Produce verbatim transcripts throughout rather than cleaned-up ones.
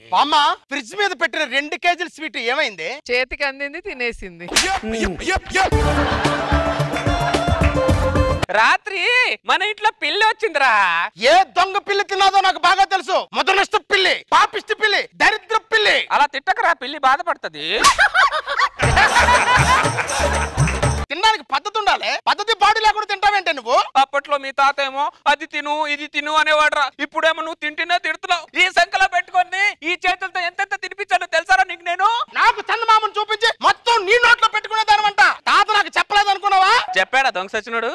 బామ్మ ఫ్రిడ్జ్ మీద పెట్టిన రెండు కేజీల స్వీట్ ఏమైంది? చేతికి అందింది తినేసింది. రాత్రి మన ఇంట్లో పిల్లి వచ్చిందిరా. ఏ దొంగ పిల్లి తిన్నాదో నాకు బాగా తెలుసు. మొదలష్ట పిల్లి, పాపిష్టి పిల్లి, దరిద్ర పిల్లి. అలా తిట్టకరా, పిల్లి బాధపడుతుంది. తినడానికి పద్ధతి ఉండాలి. పద్ధతి బాడీ లేకుండా తింటావేంటే నువ్వు? అప్పట్లో మీ తాత ఏమో అది తిను ఇది తిను అనేవాడురా. ఇప్పుడేమో నువ్వు తింటున్నా తిడుతున్నావు. ఈ సంఖ్యలో పెట్టుకొని ఈ చేతులతో ఎంతెంత తినిపించానో తెలుసారా నీకు? నేను నాకు చందమామను చూపించి మొత్తం నీ నోట్లో పెట్టుకునే దానివంట. తాత నాకు చెప్పలేదు అనుకున్నావా? చెప్పాడా దొంగ సచ్చినోడు?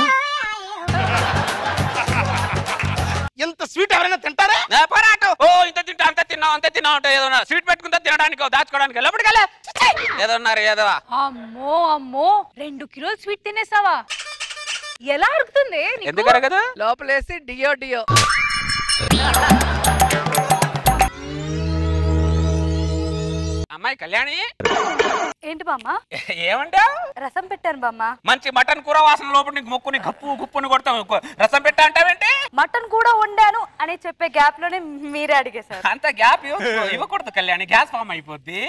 ఇంత స్వీట్ ఎవరైనా తింటారా? పోరాటం. ఓ ఇంత తింటా అంత తిన్నావు అంత తిన్నావు అంటే ఏదో స్వీట్ పెట్టుకుంటా తినడానికి దాచుకోవడానికి లోపలికి ఏదో ఉన్నారు ఏదో. అమ్మో అమ్మో రెండు కిలోలు స్వీట్ తినేసావా? ఎలా అరుగుతుంది? ఎందుకు అరగదు? లోపలేసి డియో డియో. అమ్మాయి కళ్యాణి. ఏంటి బామ్మ? ఏమంటావు? రసం పెట్టాను బామ్మ. మంచి మటన్ కూర వాసన లోపల నీకు ముక్కుని గప్పు గుప్పుని కొడతావు. రసం పెట్టా అంటావేంటి? మటన్ కూడా వండాను అని చెప్పే గ్యాప్ లోనే మీరే అడిగేశారు. అంత గ్యాప్ ఇవ్వకూడదు కళ్యాణి, గ్యాస్ ఫామ్ అయిపోద్ది.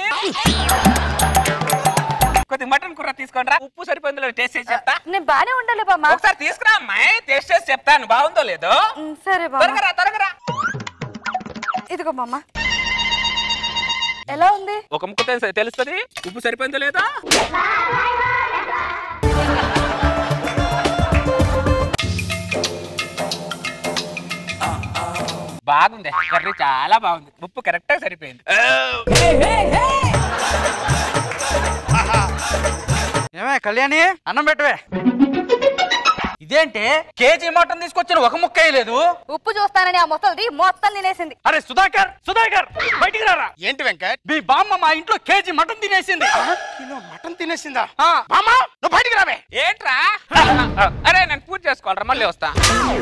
కొద్ది మటన్ కూర తీసుకోండి రా. ఉప్పు సరిపోయిందో టేస్ట్ చేసి చెప్తా. నేను బానే ఉండాలి బామ్మ. ఒకసారి తీసుకురా అమ్మాయి, టేస్ట్ చేసి చెప్తాను బాగుందో లేదో. సరే బామ్మ. త్వరగా త్వరగా. ఇదిగో బామ్మ. ఎలా ఉంది? ఒక ముక్క తెలుస్తుంది ఉప్పు సరిపోయిందో లేదా. బాగుంది కర్రీ, చాలా బాగుంది. ఉప్పు కరెక్ట్ గా సరిపోయింది. ఏమే కళ్యాణి, అన్నం పెట్టవే. ఇదేంటి కేజీ మటన్ తీసుకొచ్చిన ఒక ముక్క వేయలేదు? ఉప్పు చూస్తానని ఆ మొసలిది మొత్తం తినేసింది. అరే సుధాకర్, సుధాకర్ బయటికి రారా. ఏంటి వెంకట్? మీ బామ్మ మా ఇంట్లో కేజీ మటన్ తినేసింది. కిలో మటన్ తినేసిందా? బామ్మ నువ్వు బయటికి రావే. ఏంట్రా? అరే నేను పూజ చేసుకోవాలరా, మళ్ళీ వస్తా.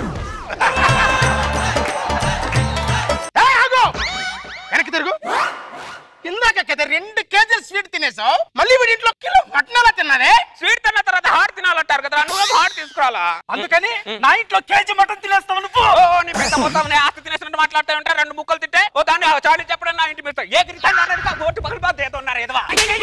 వెనక్కి తిరుగు. ఇందాక కదా రెండు కేజీలు స్వీట్ తినేసావు, మళ్ళీ వీడి ఇంట్లో కిలో మటన్ ఎలా తిన్నానే? స్వీట్ తిన్న తర్వాత హార్ట్ తినాలంటారు కదా, నువ్వు హార్ట్ తీసుకురాలా? అందుకని నా ఇంట్లో కేజీ మటన్ తినేస్తావు నువ్వు. ఓ నీ పెద్ద మొత్తం ఆస్తి తినేసినట్టు మాట్లాడుతూ ఉంటా. రెండు ముక్కలు తింటే ఓ దాన్ని చాడి చెప్పడం నా ఇంటి మీద ఏ ఓటు పక్కన బాధ ఏదన్నారు ఏదో.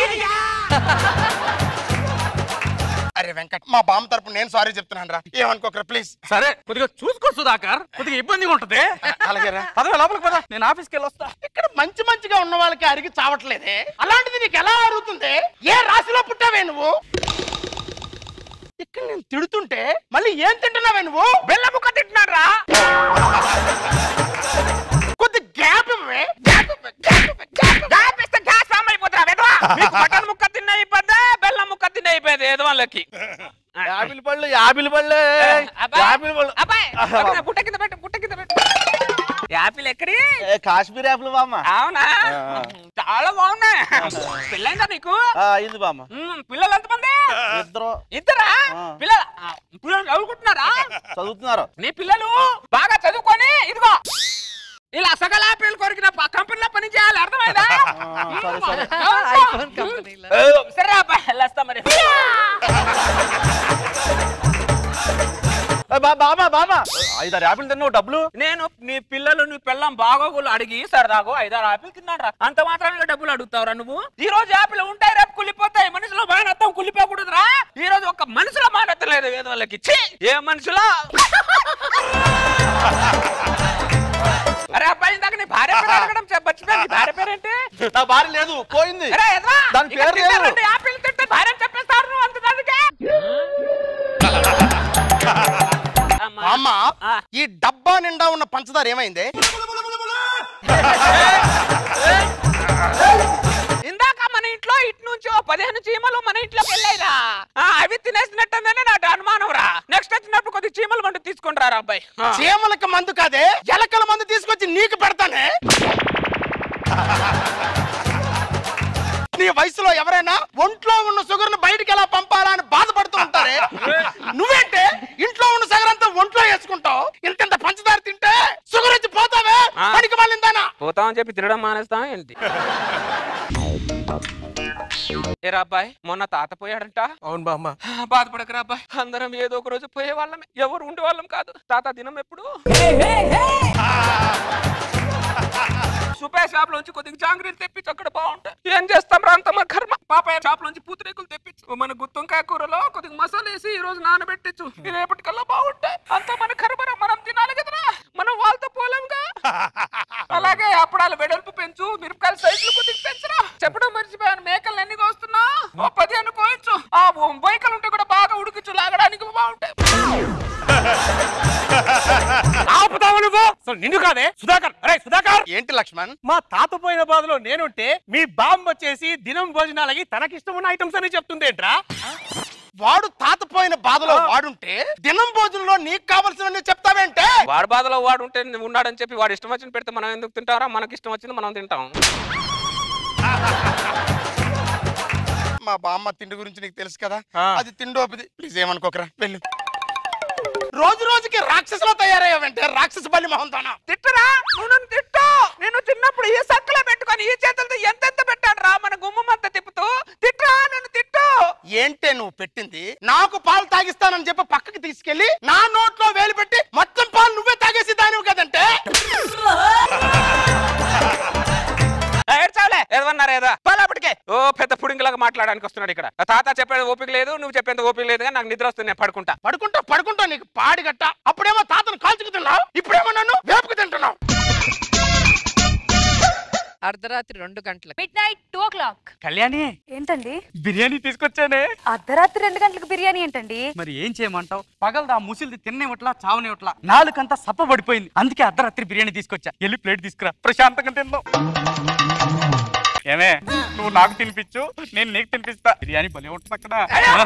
అరే వెంకట్, మా బామ్మ తరపు నేను సారీ చెప్తున్నాను రా, ఏమనుకోకరా ప్లీజ్. సరే కొద్దిగా చూసుకో సుధాకర్, కొద్దిగా ఇబ్బందిగా ఉంటది. అలాగేరా, పదవి లోపలికి పద, నేను ఆఫీస్కి వెళ్ళి వస్తా. ఇక్కడ మంచి మంచిగా ఉన్న వాళ్ళకి అరిగి చావట్లేదే, అలాంటిది నీకు ఎలా అరుగుతుంది? ఏ రాశిలో పుట్టావే నువ్వు? ఇక్కడ నేను తిడుతుంటే మళ్ళీ ఏం తింటున్నావే నువ్వు? బెల్ల ముక్క తింటున్నాడు రా. కొద్ది గ్యాప్ ఇవ్వే. గ్యాప్ ఇస్తే గ్యాస్ ఫామ్ అయిపోతున్నా వెధవా. మీకు మటన్ ముక్క తిన్న అయిపోద్దా, బెల్లం ముక్క తిన్న అయిపోయింది ఏదో వాళ్ళకి. యాపిల్ పళ్ళు, యాపిల్ పళ్ళు, యాపిల్ పళ్ళు. అబ్బాయి పుట్ట కింద పెట్టు, పుట్ట కింద పెట్టు. యాపిల్ ఎక్కడి? కాశ్మీర్ యాపిల్ బామ్మ. అవునా, చాలా బాగున్నాయి. పెళ్ళైందా నీకు? ఇది బామ్మ. పిల్లలు ఎంతమంది? ఇద్దరు. ఇద్దరా పిల్లలు? పిల్లలు చదువుకుంటున్నారా? చదువుతున్నారు. నీ పిల్లలు బాగా చదువుకొని ఇదిగో ఇలా సకల యాపిల్ కొరికిన కంపెనీలో పని చేయాలి, అర్థమైందా? సరే అబ్బాయి వెళ్ళొస్తా మరి. బాబా బాబా ఐదారు యాపిల్ తిన్నావు, డబ్బులు? నేను నీ పిల్లలు నీ పిల్లం బాగోగులు అడిగి సరదాగో ఐదారు యాపిల్ తిన్నాడు. అంత మాత్రానికి డబ్బులు అడుగుతావురా నువ్వు? ఈ రోజు యాపిల్ ఉంటాయి, రేపు కుళ్ళిపోతాయి. మనుషులో మానత్వం కుళ్ళిపోకూడదురా. ఈ రోజు ఒక మనుషులో మానత్వం లేదు వేద వాళ్ళకి. ఏ మనుషులో? అరే అబ్బాయి ఇందాక నీ భార్య పేరు అడగడం మర్చిపోయింది. భార్య పేరేంటి? నా భార్య లేదు, పోయింది. దాని పేరు లేదు. యాపిల్ తింటే భార్య చెప్పేస్తారు నువ్వు అంత దానికే. అమ్మ, ఈ డబ్బా నిండా ఉన్న పంచదార ఏమైంది? ఇందాక మన ఇంట్లో ఇటు నుంచి ఓ పదిహేను చీమలు మన ఇంట్లోకి వెళ్ళాయిరా. అవి తినేసినట్టుందని నాకు అనుమానం రా. నెక్స్ట్ వచ్చినప్పుడు కొద్ది చీమల మందు తీసుకుని రా అబ్బాయి. చీమలకి మందు కాదే, ఎలకల మందు తీసుకొచ్చి నీకు పెడతానే. నీ వయసులో ఎవరైనా ఒంట్లో ఉన్న షుగర్ ను బయటికి ఎలా పంపాలా అని బాధపడుతూ ఉంటారే, నువ్వేంటే ఇంట్లో ఉన్న షుగర్ అంతా ఒంట్లో వేసుకుంటావు? ఇంత పంచదార తింటే షుగర్ వచ్చి పోతావే, పనికి వాళ్ళిందానా? పోతామని చెప్పి తినడం మానేస్తాం ఏంటి? ఏరా అబ్బాయి, మొన్న తాత పోయాడంట. అవును బామ్మ. బాధపడకరా అబ్బాయి, అందరం ఏదో ఒక రోజు పోయే వాళ్ళమే, ఎవరు ఉండే వాళ్ళం కాదు. తాత దినం ఎప్పుడు? సుపే షాప్ లోంచి కొద్దిగా జాంగ్రీలు తెప్పించు, అక్కడ బాగుంటాయి. ఏం చేస్తాం రా, అంత మన కర్మ. పాప షాప్ లోంచి పూతరేకులు తెప్పించు, మన గుత్తొంకాయ కూరలో కొద్దిగా మసాలా వేసి ఈ రోజు నానబెట్టించు, రేపటికల్లా బాగుంటాయి. అంత మన కర్మరా, మనం తినాలి కదరా, మనం వాళ్ళతో పోలేంగా. అలాగే అప్పుడాలు వెడల్పు పెంచు, మిరపకాయల సైజులు కొద్దిగా పెంచురా. చెప్పడం మర్చిపోయాను, మేకలు ఎన్ని కోస్తున్నా ఓ పది అను కోయచ్చు. ఆ బొయ్కలు ఉంటే కూడా బాగా ఉడికించు, లాగడానికి బాగుంటాయి. ఆపుతావు నువ్వు? నిన్ను కాదే సుధాకర్. అరే సుధాకర్, ఏంటి లక్ష్మణ్? మా తాత పోయిన బాధలో నేనుంటే మీ బామ్మ వచ్చేసి దినం భోజనాలకి తనకిష్టం ఉన్న ఐటమ్స్ అని చెప్తుంది ఏంట్రా? వాడు తాత పోయిన బాధలో వాడుంటే దినం భోజనంలో నీకు కావాల్సినవన్నీ చెప్తావేంటే? వాడు బాధలో వాడు ఉంటే ఉన్నాడని చెప్పి వాడు ఇష్టం వచ్చిన పెడితే మనం ఎందుకు తింటారా? మనకి ఇష్టం వచ్చింది మనం తింటాం. మా బామ్మ తిండి గురించి నీకు తెలుసు కదా, అది తిండోపిది. ప్లీజ్ ఏమనుకోకరా, వెళ్ళు. రోజు రోజుకి రాక్షసులో తయారయ్యావంటే రాక్షస బలి మొహంతోనా? తిట్టరా, నువ్వు నన్ను తిట్టు. నేను చిన్నప్పుడు ఈ సక్కలో పెట్టుకొని ఈ చేతులతో ఎంతెంత పెట్టాడు రా, మన గుమ్మంతా తిప్పుతూ. తిట్టరా, నన్ను తిట్టు. ఏంటే నువ్వు పెట్టింది? నాకు పాలు తాగిస్తానని చెప్పి పక్కకి తీసుకెళ్లి నా నోట్లో వేలు పెట్టి మొత్తం పాలు నువ్వే తాగేసి దానివి కదంటే. ఏడ్చావులే, ఏదన్నారా ఏదా పలాపటికే ఓ పెద్ద పుడింగిలాగా మాట్లాడడానికి వస్తున్నాడు ఇక్కడ. తాత చెప్పేది ఓపిక లేదు, నువ్వు చెప్పేది ఓపిక లేదు, నాకు నిద్ర వస్తుంది, నేను పడుకుంటా. పడుకుంటా పడుకుంటా నీకు పాడిగట్ట. అప్పుడేమో తాతను కాల్చుకు తిన్నావు, ఇప్పుడేమో నన్ను వేపుకు తింటున్నావు. అర్ధరాత్రి రెండు గంటలకు midnight two o'clock. Kalyani, ఏంటండి బిర్యానీ తీసుకొచ్చానే. అర్ధరాత్రి రెండు గంటలకు బిర్యానీ ఏంటండి? మరి ఏం చేయమంటావు? పగలదా ముసిలిది తిన్నేవట్లా చావనేవట్లా, నాలుకంతా సప్ప పడిపోయింది. అందుకే అర్ధరాత్రి బిర్యానీ తీసుకొచ్చా. వెళ్ళి ప్లేట్ తీసుకురా, ప్రశాంతంగా తిందాం. ఏమే, నువ్వు నాకు తినిపించు, నేను నీకు తినిపిస్తా. బిర్యానీ భలే ఉంటుంది అక్కడ.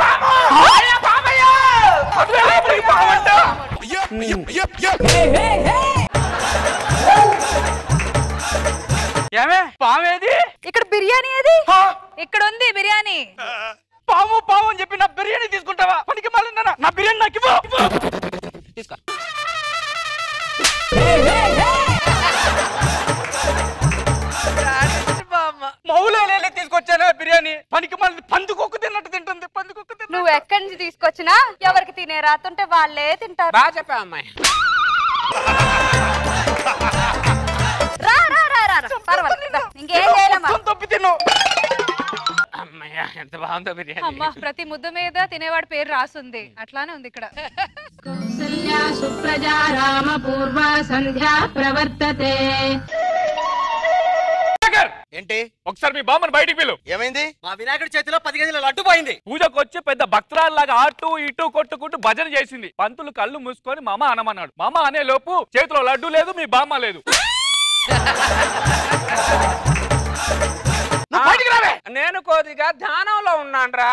ఏమే, పామేది? ఇక్కడ బిర్యానీ ఏది? ఇక్కడ ఉంది బిర్యానీ. పాము పాము అని చెప్పి నా బిర్యానీ తీసుకుంటావా? పనికి మళ్ళీ నా బిర్యానీ నాకు ఇవ్వు. తీసుకో. మౌలేలే తీసుకొచ్చానా బిర్యానీ? పనికి మళ్ళీ పందుకొక్కు తిన్నట్టు తింటుంది. పందుకొక్కు తిన్న. నువ్వు ఎక్కడి నుంచి తీసుకొచ్చినా ఎవరికి తినే రాతుంటే వాళ్ళే తింటారు. బాగా చెప్పావు అమ్మాయి. రా రా రా రా రా. పర్వాలేదు, ఇంకేం చేయాలమ్మా. తప్పి తిను. అమ్మయ్య, ఎంత బాగుందో బిర్యానీ. అమ్మా, ప్రతి ముద్ద మీద తినేవాడి పేరు రాసుంది, అట్లానే ఉంది ఇక్కడ. కౌసల్యా సుప్రజా రామ పూర్వ సంధ్యా ప్రవర్తతే. ఏంటి? ఒకసారి మీ బామ్మని బయటికి పిలు. ఏమైంది? మా వినాయకుడి చేతిలో పది గదిల లడ్డు పోయింది. పూజకు వచ్చి పెద్ద భక్తురాల్లాగా అటు ఇటు కొట్టుకుంటూ భజన చేసింది. పంతులు కళ్ళు మూసుకొని మామ అనమన్నాడు. మామ అనే లోపు చేతిలో లడ్డు లేదు, మీ బామ్మ లేదు. నేను కొద్దిగా ధ్యానంలో ఉన్నాన్రా.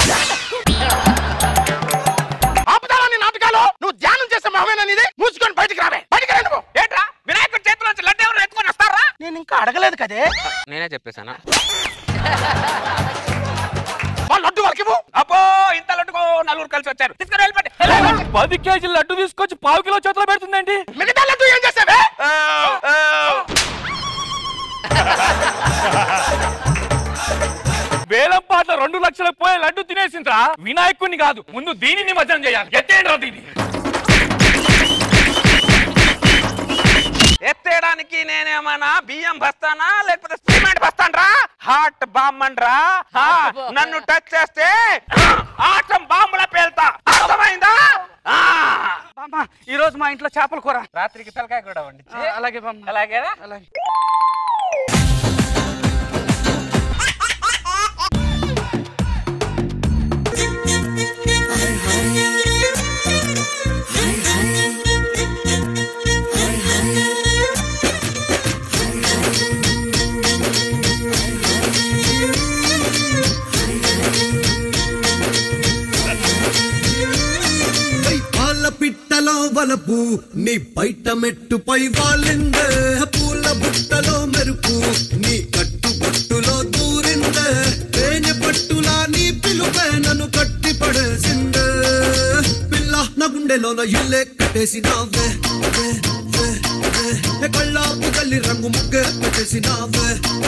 ఆపుతావా నీ నాటకాలు? నువ్వు ధ్యానం చేసే మహమేనా నీది? మూసుకొని బయటికి రావే. బయటికి రా నువ్వు. ఏంట్రా, వినాయకుడి చేతిలో నుంచి లడ్డు ఎవరు ఎత్తుకొని వస్తారా? నేను ఇంకా అడగలేదు కదే. నేనే చెప్పేశానా? లడ్డు వాళ్ళకి ఇవ్వు. అబ్బో, ఇంత లడ్డుకో నలుగురు కలిసి వచ్చారు. తీసుకుని వెళ్ళిపోండి. పది కేజీల లడ్డు తీసుకొచ్చి పావు కిలో చేతిలో పెడుతుందండి. మిగతా లడ్డు ఏం చేసావే? వేలం పాటల రెండు లక్షలకు పోయే లడ్డు తినేసిండ్రా. వినాయకుడిని కాదు, ముందు దీనిని నిమజ్జనం చేయాలి. ఎత్తేయండి దీన్ని. ఎత్తేయడానికి నేనేమన్నా బియ్యం బస్తానా లేకపోతే సిమెంట్ బస్తాన్రా? హాట్ బాంబన్రా. నన్ను టచ్ చేస్తే ఆటం బాంబులా పేల్తా, అర్థమైందా? ఈ రోజు మా ఇంట్లో చేపల కూర. రాత్రికి తలకాయ కూడా వండి. అలాగే బామ్మ. అలాగేనా? అలాగే. పిట్టలో వలపు నీ బయట మెట్టుపై వాలిందే, పూల బుట్టలో మెరుపు నీ కట్టు పట్టులో దూరిందే, తేనె పట్టులా నీ పిలుపే నన్ను కట్టి పడేసిందే. పిల్ల నా గుండెలోన ఇల్లే కట్టేసినావే, కళ్ళాపు తల్లి రంగు ముగ్గే పెట్టేసినావే.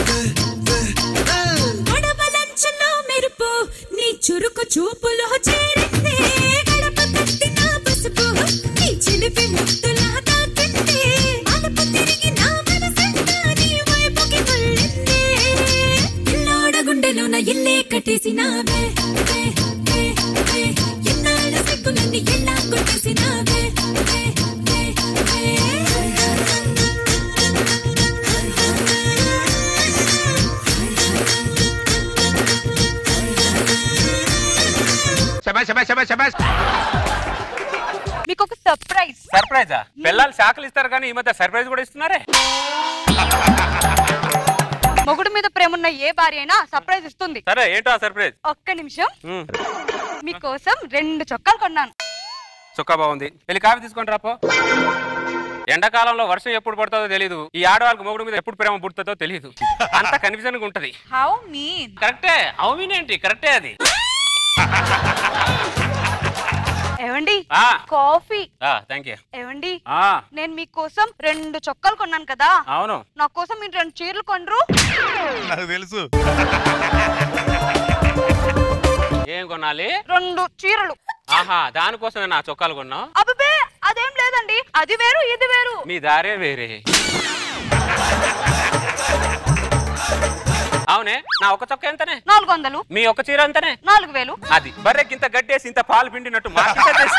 గడపలంచులో మెరుపు నీ చురుకు చూపులో చేరిందే, గడప తట్టిన పసుపు నీ చిలిపి ముద్దులా తాకిందే, అలుపు తిరిగి నా మనసంతా నీ వైపు మీకు ఒక సర్ప్రైజ్. సర్ప్రైజా? పిల్లలు శాఖలు ఇస్తారు కానీ ఈ మధ్య సర్ప్రైజ్ కూడా ఇస్తున్నారే. మొగుడు మీద ప్రేమ ఉన్న ఏ భార్య అయినా సర్ప్రైజ్ ఇస్తుంది. సరే ఏంటో ఆ సర్ప్రైజ్? ఒక్క నిమిషం. మీకోసం రెండు చొక్కాలు కొన్నాను. చొక్కా బాగుంది. వెళ్ళి కాఫీ తీసుకొని రాపో. ఎండాకాలంలో వర్షం ఎప్పుడు పడుతుందో తెలియదు. ఈ ఆడవాళ్ళకి మొగుడు మీద ఎప్పుడు ప్రేమ పుడుతుందో తెలియదు. అంత కన్ఫ్యూజన్ గా ఉంటది. How mean? కరెక్టే. హౌ మీన్ ఏంటి? కరెక్టే అది. ఏవండి ఆ కాఫీ. ఆ థాంక్ యూ. ఏవండి ఆ నేను మీకోసం రెండు చొక్కాలు కొన్నాను కదా. అవును. నా కోసం మీరు రెండు చీరలు కొనరు? నాకు తెలుసు. ఏం కొనాలి? రెండు చీరలు. ఆహా దానికోసమే నా చొక్కాలు కొన్నావు? అబ్బే అదేం లేదండి, అది వేరు ఇది వేరు. మీ దారే వేరే. అవునే నా ఒక చొక్క ఎంతనే? నాలుగు వందలు. మీ ఒక చీర ఎంతనే? నాలుగు వేలు. అది బర్రెకింత గడ్డేసి ఇంత పాలు పిండినట్టు మాకింత చేసి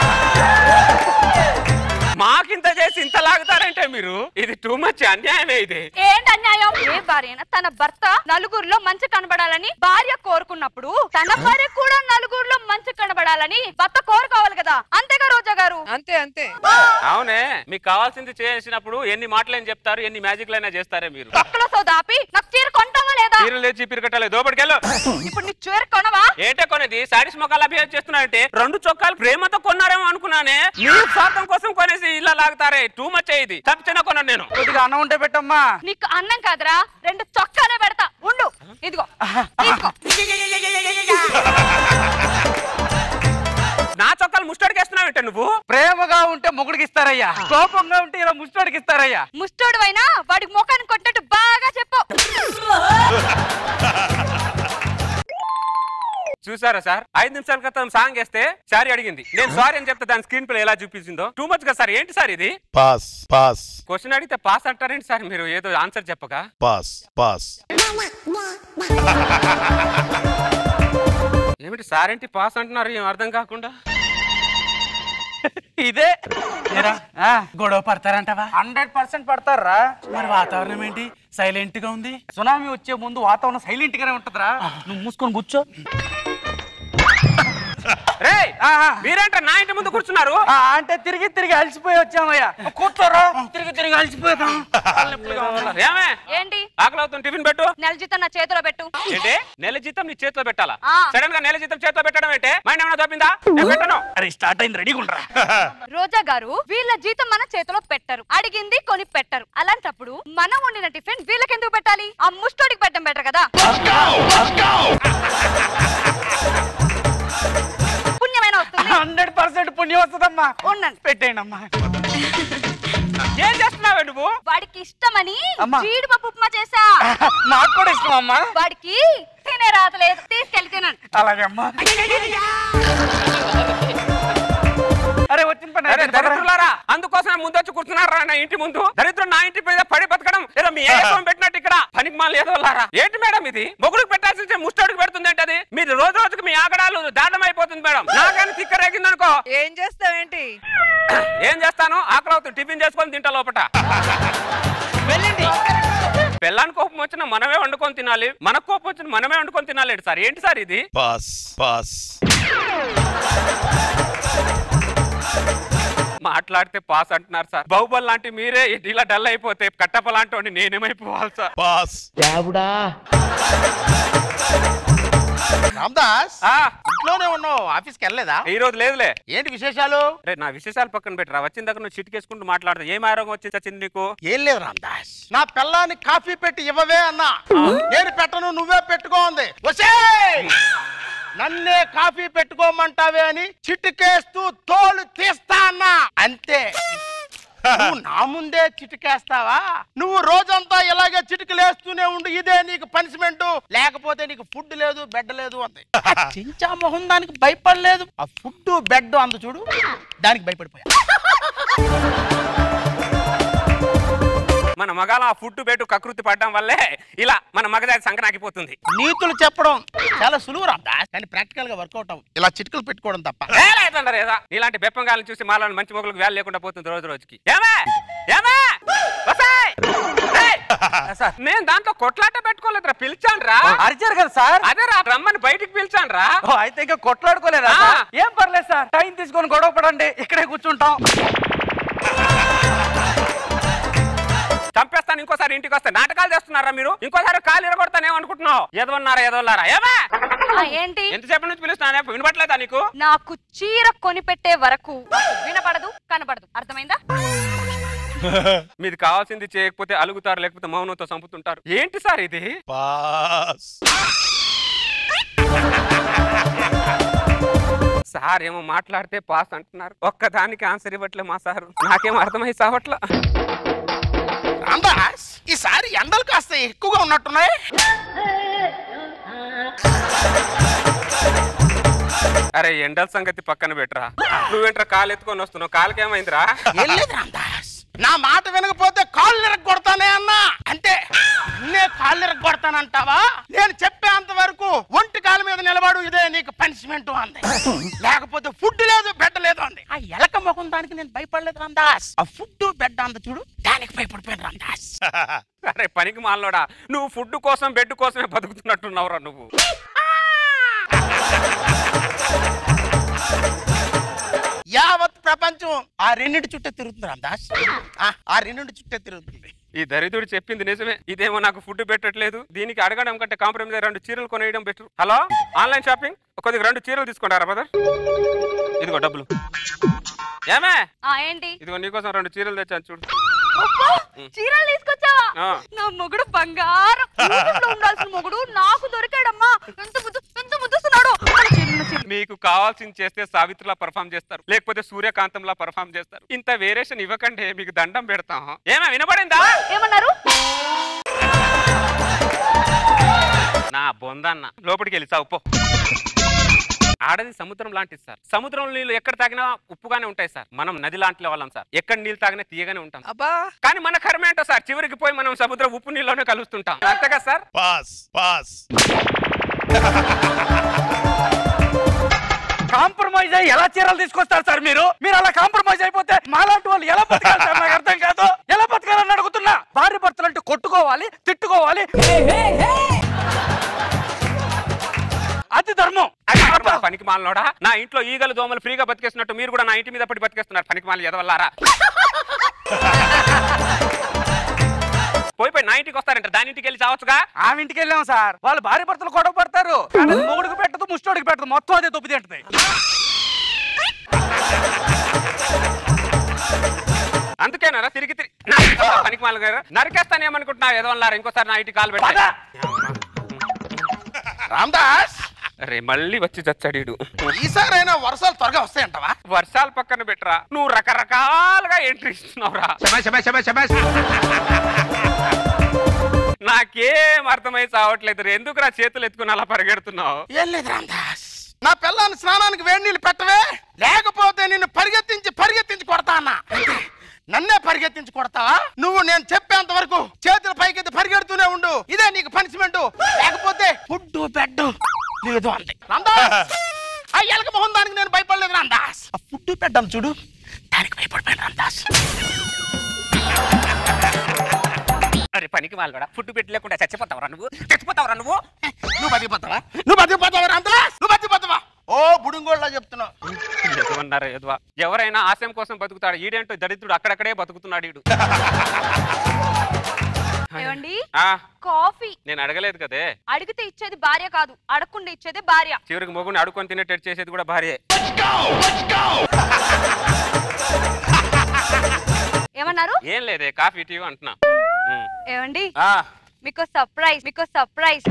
మాకింత చేసి ఇంత లాగుతారంటే మీరు, ఇది టూ మచ్ అన్యాయమే. ఇది ఏంటి అన్యాయం? ఏ భార్య తన భర్త నలుగురిలో మంచి కనబడాలని భార్య కోరుకున్నప్పుడు తన భార్య కూడా నలుగురిలో మంచి కనబడాలని భర్త కోరుకోవాలి కదా. అంతేగా రోజా గారు? అంతే అంతే. అవునే మీకు కావాల్సింది చేసినప్పుడు ఎన్ని మాటలేని చెప్తారు, ఎన్ని మ్యాజిక్ లైనా చేస్తారే మీరు. పక్కలో సోదాపి నాకు చీర కొంటావా లేదా? చీరలు లేచి పిరకట్టాలి దోపడికెళ్ళు. ఇప్పుడు నీ చీర కొనవా? ఏంటే కొనేది? సారీస్ మొక్కలు అభియోగం చేస్తున్నారంటే రెండు చొక్కాలు ప్రేమతో కొన్నారేమో అనుకున్నానే. మీ స్వార్థం కోసం కొనేసి ఇలా లాగుతారే. టూ మచ్ అయ్యింది. తప్పిన కొన్నాను నేను. కొద్దిగా అన్నం ఉంటే పెట్టమ్మా. నీకు అన్నం కాదురా, రెండు చొక్కాలే పెడతా ఉండు. ఇదిగో తీసుకో. నా చొక్కాలు ముస్టడికేస్తున్నావు నువ్వు? ప్రేమగా ఉంటే మొగుడికి ఇస్తారయ్యా, కోపంగా ఉంటే ఇలా ముస్టోడికి ఇస్తారయ్యా. ముస్టోడు అయినా వాడికి ముఖాన్ని కొట్టినట్టు బాగా చెప్పు. చూసారా సార్, ఐదు నిమిషాల క్రితం సాంగ్ వేస్తే సారీ అడిగింది. నేను సారీ అని చెప్తే దాని స్క్రీన్ ప్లే ఎలా చూపించిందో. టూ మచ్ గా సార్. ఏంటి సార్ ఇది? పాస్ పాస్ క్వశ్చన్ అడిగితే పాస్ అంటారేంటి సార్ మీరు? ఏదో ఆన్సర్ చెప్పగా పాస్ పాస్. ఏమిటి సార్ ఏంటి పాస్ అంటున్నారు? ఏం అర్థం కాకుండా. ఇదే గొడవ పడతారంటవా? హండ్రెడ్ పర్సెంట్ పడతారా. మరి వాతావరణం ఏంటి సైలెంట్ గా ఉంది? సునామీ వచ్చే ముందు వాతావరణం సైలెంట్ గానే ఉంటదిరా. నువ్వు మూసుకొని కూర్చో. మీరేంట నా ఇంటి ముందు కూర్చున్నారు? అంటే తిరిగి తిరిగి అలసిపోయి వచ్చామయ్యా. కూర్చోరా. తిరిగి తిరిగి అలసిపోయాం. ఏమే ఏంటి? ఆకలి అవుతుంది, టిఫిన్ పెట్టు. నెల జీతం నా చేతిలో పెట్టు. ఏంటి నెల జీతం నీ చేతిలో పెట్టాలా? ఆ. సడన్ గా నెల జీతం చేతిలో పెట్టడం ఏంటే? మైండ్ ఏమైనా తప్పిందా? నేను పెట్టను. అరే స్టార్ట్ అయింది, రెడీగా ఉండరా. రోజా గారు వీళ్ళ జీతం మన చేతిలో పెట్టరు, అడిగింది కొని పెట్టరు. అలాంటప్పుడు మనం వండిన టిఫిన్ వీళ్ళకి ఎందుకు పెట్టాలి? ఆ ముస్టోడికి పెట్టడం బెటర్ కదా. పుణ్యమైన వస్తుంది. హండ్రెడ్ పర్సెంట్ పుణ్యం వస్తుందమ్మా. ఉండండి, పెట్టేయండి అమ్మా. ఏం చేస్తున్నావే నువ్వు? వాడికి ఇష్టమని అమ్మా. జీడిపప్పు ఉప్మా చేసా. నాకు కూడా ఇష్టం అమ్మా. వాడికి తినే రాతలేదు, తీసుకెళ్ళి తినండి. అలాగే అమ్మా. అరే వచ్చిన పని అరే దరిద్రులారా, అందుకోసం ముందు వచ్చి కూర్చున్నారా నా ఇంటి ముందు? దరిద్రం నా ఇంటి మీద పడి బతకడం ఏదో మీ ఏకం పెట్టినట్టు ఇక్కడ పనికి మాల ఏదో లారా. ఏంటి మేడం ఇది? మొగుడికి పెట్టాల్సి ముస్టోడికి పెడుతుంది ఏంటి అది? మీరు రోజు రోజుకి మీ ఆగడాలు దారుణం అయిపోతుంది మేడం. నాకని తిక్కరేగింది అనుకో. ఏం చేస్తావేంటి? ఏం చేస్తాను? ఆకలి అవుతుంది, టిఫిన్ చేసుకొని తింటా లోపట. వెళ్ళండి. పెళ్ళానికి కోపం వచ్చినా మనమే వండుకొని తినాలి, మనకు కోపం వచ్చిన మనమే వండుకొని తినాలి. సార్ ఏంటి సార్ ఇది? Pass pass. మాట్లాడితే పాస్ అంటున్నారు సార్. బాహుబలి లాంటి మీరే ఇలా డల్ అయిపోతే కట్టప్ప లాంటి నేనేమైపోవాలి సార్? పాస్. రామదాస్ ఆ, ఇంట్లోనే ఉన్నావు, ఆఫీస్కి వెళ్ళలేదా? ఈ రోజు లేదులే. ఏంటి విశేషాలు? రే నా విశేషాలు పక్కన పెట్టరా. వచ్చిన దగ్గర నువ్వు చిటికేసుకుంటూ మాట్లాడతా. ఏం ఆరోగ్యం వచ్చి వచ్చింది నీకు? ఏం లేదు రామదాస్, నా పిల్లాన్ని కాఫీ పెట్టి ఇవ్వవే అన్నా. నేను పెట్టను, నువ్వే పెట్టుకో ఉంది. ఒసేయ్! నన్నే కాఫీ పెట్టుకోమంటావే అని చిటికేస్తూ తోలు తీస్తా అన్నా. అంతే. నువ్వు నా ముందే చిటికేస్తావా? నువ్వు రోజంతా ఇలాగే చిటికలేస్తూనే ఉండు, ఇదే నీకు పనిష్మెంట్. లేకపోతే నీకు ఫుడ్ లేదు, బెడ్ లేదు అంతే. చించా మొహం దానికి భయపడలేదు. ఆ ఫుడ్ బెడ్ అందు చూడు, దానికి భయపడిపోయా. మన మగాల ఆ ఫుడ్ పెట్టు కకృతి పడడం వల్లే ఇలా మన మగజాతి సంకనాకిపోతుంది. నీతులు చెప్పడం చాలా సులువు రామదాస్, కానీ ప్రాక్టికల్ గా వర్కౌట్ అవ్వు. ఇలా చిటికలు పెట్టుకోవడం తప్ప. ఏదా ఇలాంటి బెప్పంగాలను చూసి మాలని మంచి మొగలకు వేలు లేకుండా పోతుంది రోజు రోజుకి. ఏమే ఏమే వసాయ్! ఏయ్! సార్ నేను దాంట్లో కొట్లాట పెట్టుకోలేదురా, పిలిచాను రా. అరిచారు కదా సార్. అదే రా, రమ్మని బయటికి పిలిచాను రా. అయితే ఇంకా కొట్లాడుకోలేదా? ఏం పర్లేదు సార్, టైం తీసుకొని గొడవ పడండి, ఇక్కడే కూర్చుంటాం. చంపేస్తాను ఇంకోసారి ఇంటికి వస్తే. నాటకాలు చేస్తున్నారా మీరు? ఇంకోసారి కాలు ఇరగొడతానేమనుకుంటున్నావు? ఎదవన్నారా ఎదవల్లారా? ఏమే ఏంటి ఎంతసేపు నుంచి పిలుస్తున్నా, వినపట్లేదా నీకు? నాకు చీర కొనిపెట్టే వరకు వినపడదు కనపడదు, అర్థమైందా? మీది కావాల్సింది చేయకపోతే అలుగుతారు, లేకపోతే మౌనంతో చంపుతుంటారు. ఏంటి సార్ ఇది? పాస్. సార్ ఏమో మాట్లాడితే పాస్ అంటున్నారు, ఒక్కదానికి ఆన్సర్ ఇవ్వట్లే మా సారు. నాకేమో అర్థమై సావట్లా. రామదాస్, ఈసారి ఎండలు కాస్త ఎక్కువగా ఉన్నట్టున్నాయి. అరే ఎండల సంగతి పక్కన పెట్టరా, నువ్వేంట్రా కాలు ఎత్తుకొని వస్తున్నావు? కాలుకేమైందిరా? ఏం లేదు రామదాస్, నా మాట వినకపోతే కాళ్ళు ఇరగొడతానే అన్నా. అంటే నిన్నే కాళ్ళు ఇరగొడతానంటావా? నేను చెప్పేంత వరకు ఒంటి కాలు మీద నిలబడు, ఇదే నీకు పనిష్మెంట్ అంది. లేకపోతే ఫుడ్ లేదు బెడ్ లేదు అంది. ఆ ఎలక ముఖం దానికి నేను భయపడలేదు రామదాస్, ఆ ఫుడ్ బెడ్ అంది చూడు, దానికి భయపడిపోయాను రామదాస్. అరే పనికి మాలోడా, నువ్వు ఫుడ్ కోసం బెడ్ కోసమే బతుకుతున్నట్టున్నావురా నువ్వు. యావత్ ప్రపంచం ఆ రెండింటి చుట్టే తిరుగుతుంది రామదాస్, ఆ రెండింటి చుట్టే తిరుగుతుంది. ఈ దరిద్రుడు చెప్పింది నిజమే. ఇదేమో నాకు ఫుడ్ పెట్టట్లేదు, దీనికి అడగడం కంటే కాంప్రమైజ్ రెండు చీరలు కొనేయడం బెటర్. హలో, ఆన్లైన్ షాపింగ్, కొద్దిగా రెండు చీరలు తీసుకుంటారా బ్రదర్? ఇదిగో డబ్బులు. ఏమే ఏంటి? ఇదిగో నీకోసం రెండు చీరలు తెచ్చాను చూడు. చీరలు తీసుకొచ్చావా? నా మొగుడు బంగారం, ఉండాల్సిన మొగుడు నాకు దొరికాడమ్మా. ఎంత ముద్దు ఎంత ముద్దుస్తున్నాడు. మీకు కావాల్సింది చేస్తే సావిత్రిలా పర్ఫామ్ చేస్తారు, లేకపోతే సూర్యకాంతంలా పర్ఫామ్ చేస్తారు. ఇంత వేరియేషన్ ఇవ్వకండి, మీకు దండం పెడతాం. ఏమే వినపడిందా? ఏమన్నారు? నా బొందన్న లోపలికి వెళ్ళి చావు పో. ఆడది సముద్రం లాంటిది సార్. సముద్రం నీళ్ళు ఎక్కడ తాగినా ఉప్పుగానే ఉంటాయి సార్. మనం నది లాంటి వాళ్ళం సార్, ఎక్కడ నీళ్ళు తాగినా తీయగానే ఉంటాం. అబ్బా, కానీ మన కర్మ ఏంటో సార్, చివరికి పోయి మనం సముద్రం ఉప్పు నీళ్ళలోనే కలుస్తుంటాం. అంతేగా సార్? పాస్. పాస్. కాంప్రమైజ్ అయ్యి ఎలా చీరలు తీసుకొస్తారు సార్ మీరు? మీరు అలా కాంప్రమైజ్ అయిపోతే మాలాంటి వాళ్ళు ఎలా బతకాలి సార్? నాకు అర్థం కాదు. ఎలా బతకాలని అడుగుతున్నా. భార్య భర్తలు అంటే కొట్టుకోవాలి, తిట్టుకోవాలి, అది ధర్మం. పనికి మాలనోడా, నా ఇంట్లో ఈగలు దోమలు ఫ్రీగా బతికేస్తున్నట్టు మీరు కూడా నా ఇంటి మీద పడి బతికేస్తున్నారు. పనికి మాల ఎదవల్లారా. పోయి పోయి నా ఇంటికి వస్తారంట, దాని ఇంటికి వెళ్ళి చావచ్చుగా. ఆమె ఇంటికి వెళ్ళాం సార్, వాళ్ళు భార్య భర్తలు గొడవ పడతారు. మొగుడికి పెట్టదు, ముష్టోడికి పెట్టదు, మొత్తం అదే దొబ్బి తింటది. అందుకేనారా తిరిగి తిరిగి పనికి మాల గారు నరికేస్తాను ఏమనుకుంటున్నా ఎదవల్లారా. ఇంకోసారి నా ఇంటికి కాలు పెట్టా. రామదాస్, అరే మళ్ళీ వచ్చి చచ్చాడు. ఈసారైనా వర్షాలు త్వరగా వస్తాయంటవా? వర్షాలు పక్కన పెట్టరా, నువ్వు రకరకాలుగా ఎంట్రీ ఇస్తున్నావురా. నాకేం అర్థమై చావట్లేదు. ఎందుకు నా చేతులు ఎత్తుకుని అలా పరిగెడుతున్నావు? ఏం లేదు రామదాస్, నా పిల్లని స్నానానికి వేడి నీళ్ళు పెట్టవే, లేకపోతే నిన్ను పరిగెత్తించి పరిగెత్తించి కొడతా అన్నా. నన్నే పరిగెత్తించి కొడతావా? నువ్వు నేను చెప్పేంత వరకు చేతులు పైకెత్తి పరిగెడుతూనే ఉండు, ఇదే నీకు పనిష్మెంట్. లేకపోతే ఫుడ్ బెడ్ లేదు అంది. రామదాస్, ఆ ఎలక మొహం దానికి నేను భయపడలేదు రామదాస్, ఆ ఫుడ్ పెట్టాం చూడు, దానికి భయపడిపోయాను రామదాస్. అరే పనికి వాళ్ళు కూడా ఫుడ్ పెట్టి లేకుండా చచ్చిపోతావరా నువ్వు? చచ్చిపోతావరా నువ్వు? నువ్వు బతికిపోతావా? నువ్వు బతికిపోతావా రామదాస్? నువ్వు బతికిపోతావా? ఓ బుడుంగోళ్ళ చెప్తున్నావు. ఎదువన్నారా ఎదువా? ఎవరైనా ఆశయం కోసం బతుకుతాడు, ఈడేంటో దరిద్రుడు అక్కడక్కడే బతుకుతున్నాడు ఈడు. ఏమండి, ఆ కాఫీ నేను అడగలేదు కదే. అడిగితే ఇచ్చేది భార్య కాదు, అడగకుండా ఇచ్చేది భార్య. చివరికి మొగుని అడుకొని తినేటట్టు చేసేది కూడా భార్యే. ఏమన్నారు? ఏం లేదే, కాఫీ టీ అంటున్నా. ఏమండి, ఆ మీకు సర్ప్రైజ్, మీకు సర్ప్రైజ్.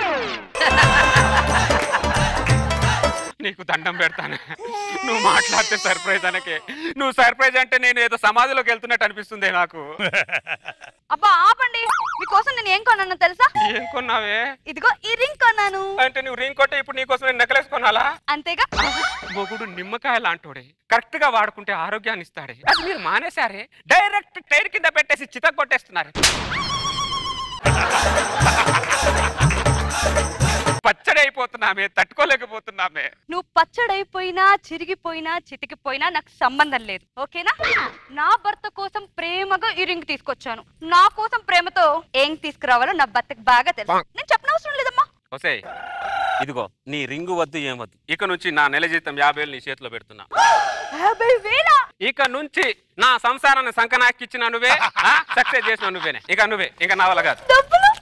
నీకు దండం పెడతాను, నువ్వు మాట్లాడితే సర్ప్రైజ్ అనకే. నువ్వు సర్ప్రైజ్ అంటే నేను ఏదో సమాధిలోకి వెళ్తున్నట్టు అనిపిస్తుంది నాకు. అబ్బా ఆపండి, మీకోసం నేను ఏం కొన్నాను తెలుసా? ఏం కొన్నావే? ఇదిగో ఈ రింగ్ కొన్నాను. అంటే నువ్వు రింగ్ కొట్టే ఇప్పుడు నీకోసం నేను నెక్లెస్ కొనాలా? అంతేగా. మొగుడు నిమ్మకాయ లాంటోడే, కరెక్ట్ గా వాడుకుంటే ఆరోగ్యాన్ని ఇస్తాడే. అది మీరు మానేసారే, డైరెక్ట్ టైర్ కింద పెట్టేసి చితక్ కొట్టేస్తున్నారు. పచ్చడి అయిపోతున్నామే, తట్టుకోలేకపోతున్నామే. నువ్వు పచ్చడైపోయినా చిరిగిపోయినా చితికిపోయినా నాకు సంబంధం లేదు, ఓకేనా? నా భర్త కోసం ప్రేమగా ఈ రింగ్ తీసుకొచ్చాను. నా కోసం ప్రేమతో ఏం తీసుకురావాలో నా భర్తకి బాగా తెలుసు. నేను చెప్పనవసరం లేదమ్మా. ఒసే ఇదిగో నీ రింగు వద్దు ఏం వద్దు. ఇక నుంచి నా నెల జీతం యాభై వేలు నీ చేతిలో పెడుతున్నా. యాభై వేల ఇక నుంచి నా సంసారాన్ని సంకనాకిచ్చిన నువ్వే, సక్సెస్ చేసిన నువ్వేనే. ఇక నువ్వే, ఇక నా వల్ల కాదు.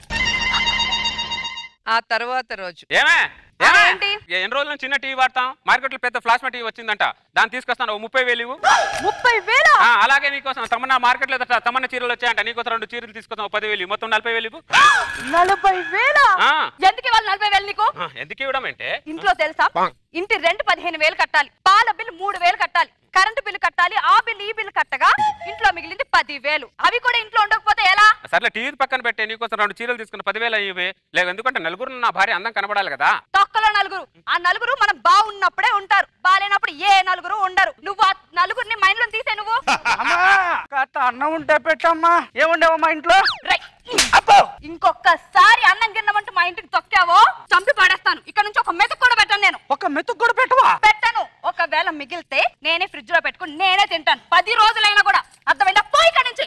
ఆ తర్వాత రోజు ఏమే ఏంటి? ఎన్ని రోజులు చిన్న టీవీ వాడతాం, మార్కెట్ లో పెద్ద ఫ్లాష్ టీవీ వచ్చిందంట, దాన్ని తీసుకొస్తాను. ముప్పై వేలు ఇవ్వు. ముప్పై వేల అలాగే నీకోసం తమన్నా మార్కెట్ లో తమన్నా చీరలు వచ్చాయంట, నీకోసం రెండు చీరలు తీసుకొస్తాం, పదివేలు మొత్తం నలభై వేలు ఇవ్వు. నలభై వేల ఎందుకు ఇవ్వాలి? నలభై వేలు నీకు ఎందుకు ఇవ్వడం అంటే ఇంట్లో తెలుసా, ఇంటి రెంట్ పదిహేను వేలు కట్టాలి, పాల బిల్లు మూడు వేలు కట్టాలి, కరెంటు బిల్లు కట్టాలి, ఆ బిల్లు ఈ బిల్లు కట్టగా ఇంట్లో మిగిలింది పది వేలు. అవి కూడా ఇంట్లో ఉండకపోతే ఎలా? సర్లే టీవీ పక్కన పెట్టే, నీకోసం రెండు చీరలు తీసుకున్న పదివేలు ఇవ్వే. లేదు ఎందుకంటే నలుగురు నా భార్య అందం కనబడాలి కదా. తొక్కలో నలుగురు, ఆ నలుగురు మనం బాగున్నప్పుడే ఉంటారు, బాలేనప్పుడు ఏ నలుగురు ఉండరు. నువ్వు ఆ నలుగురిని మైండ్ లో తీసే. నువ్వు అన్నం ఉంటే పెట్టమ్మా. ఏముండేవమ్మా ఇంట్లో? ఇంకొకసారి అన్నం గిన్నమంటూ మా ఇంటికి తొక్కావో చంపి పడేస్తాను. ఇక్కడ నుంచి ఒక మెతుకు కూడా పెట్టను. నేను ఒక మెతుకు కూడా పెట్టవా? పెట్టను. ఒకవేళ మిగిలితే నేనే ఫ్రిడ్జ్ లో పెట్టుకుని నేనే తింటాను, పది రోజులైనా కూడా. అర్థమైందా? పోయి ఇక్కడ నుంచి.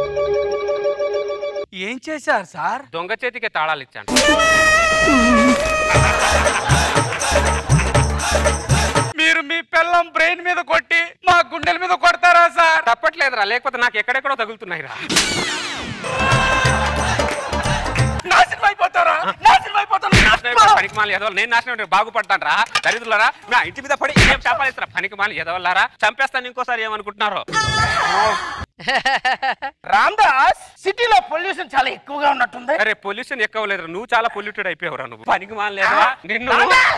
ఏం చేశారు సార్? దొంగ చేతికి తాళాలు ఇచ్చాను. మీరు మీ పిల్లం బ్రెయిన్ మీద కొట్టి మా గుండెల మీద కొడతారా సార్? తప్పట్లేదురా, లేకపోతే నాకు ఎక్కడెక్కడో తగులుతున్నాయి రా. నాశనం అయిపోతారా? నాశనం అయిపోతారా? పనికి మాలి ఎదవాలి. నేను నాశనం బాగుపడతాను రా. దరిద్రులారా, నా ఇంటి మీద పడి ఏం చేపాలిస్తారా? పనికి మాలి ఎదవల్లారా, చంపేస్తాను. ఇంకోసారి ఏమనుకుంటున్నారు? రామ్దాస్, సిటీలో పొల్యూషన్ చాలా ఎక్కువగా ఉన్నట్టుంది. అరే పొల్యూషన్ ఎక్కువ లేదు, నువ్వు చాలా పొల్యూటెడ్ అయిపోయావురా. నువ్వు పనికి మాలి లేదా నిన్ను.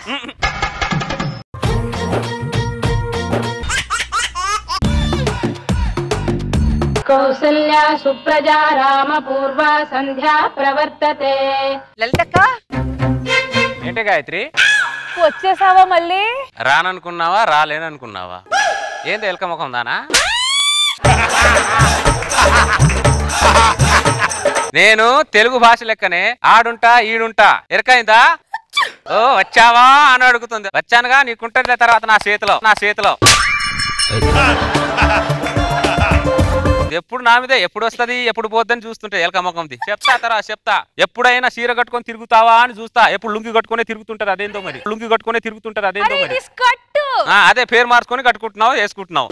కౌసల్యా సుప్రజా రామ పూర్వ సంధ్యా ప్రవర్తతే. లలితక్క ఏంటే గాయత్రి, వచ్చేసావా మళ్ళీ? రాననుకున్నావా రాలేననుకున్నావా? ఏంటి ఎలక ముఖం దానా? నేను తెలుగు భాష లెక్కనే ఆడుంటా ఈడుంటా. ఎరకైందా? ఓ వచ్చావా అని అడుగుతుంది. వచ్చానుగా, నీకుంటది తర్వాత నా చేతిలో నా చేతిలో ఎప్పుడు నా మీదే ఎప్పుడు వస్తుంది ఎప్పుడు పోద్దని చూస్తుంటే ఎలక ముఖంది. చెప్తా తరా చెప్తా. ఎప్పుడైనా చీర కట్టుకొని తిరుగుతావా అని చూస్తా. ఎప్పుడు లుంగి కట్టుకునే తిరుగుతుంటది, అదేందో మరి. లుంగి కట్టుకునే తిరుగుతుంటది, అదేందో మరి. అదే పేరు మార్చుకొని కట్టుకుంటున్నావు, వేసుకుంటున్నావు.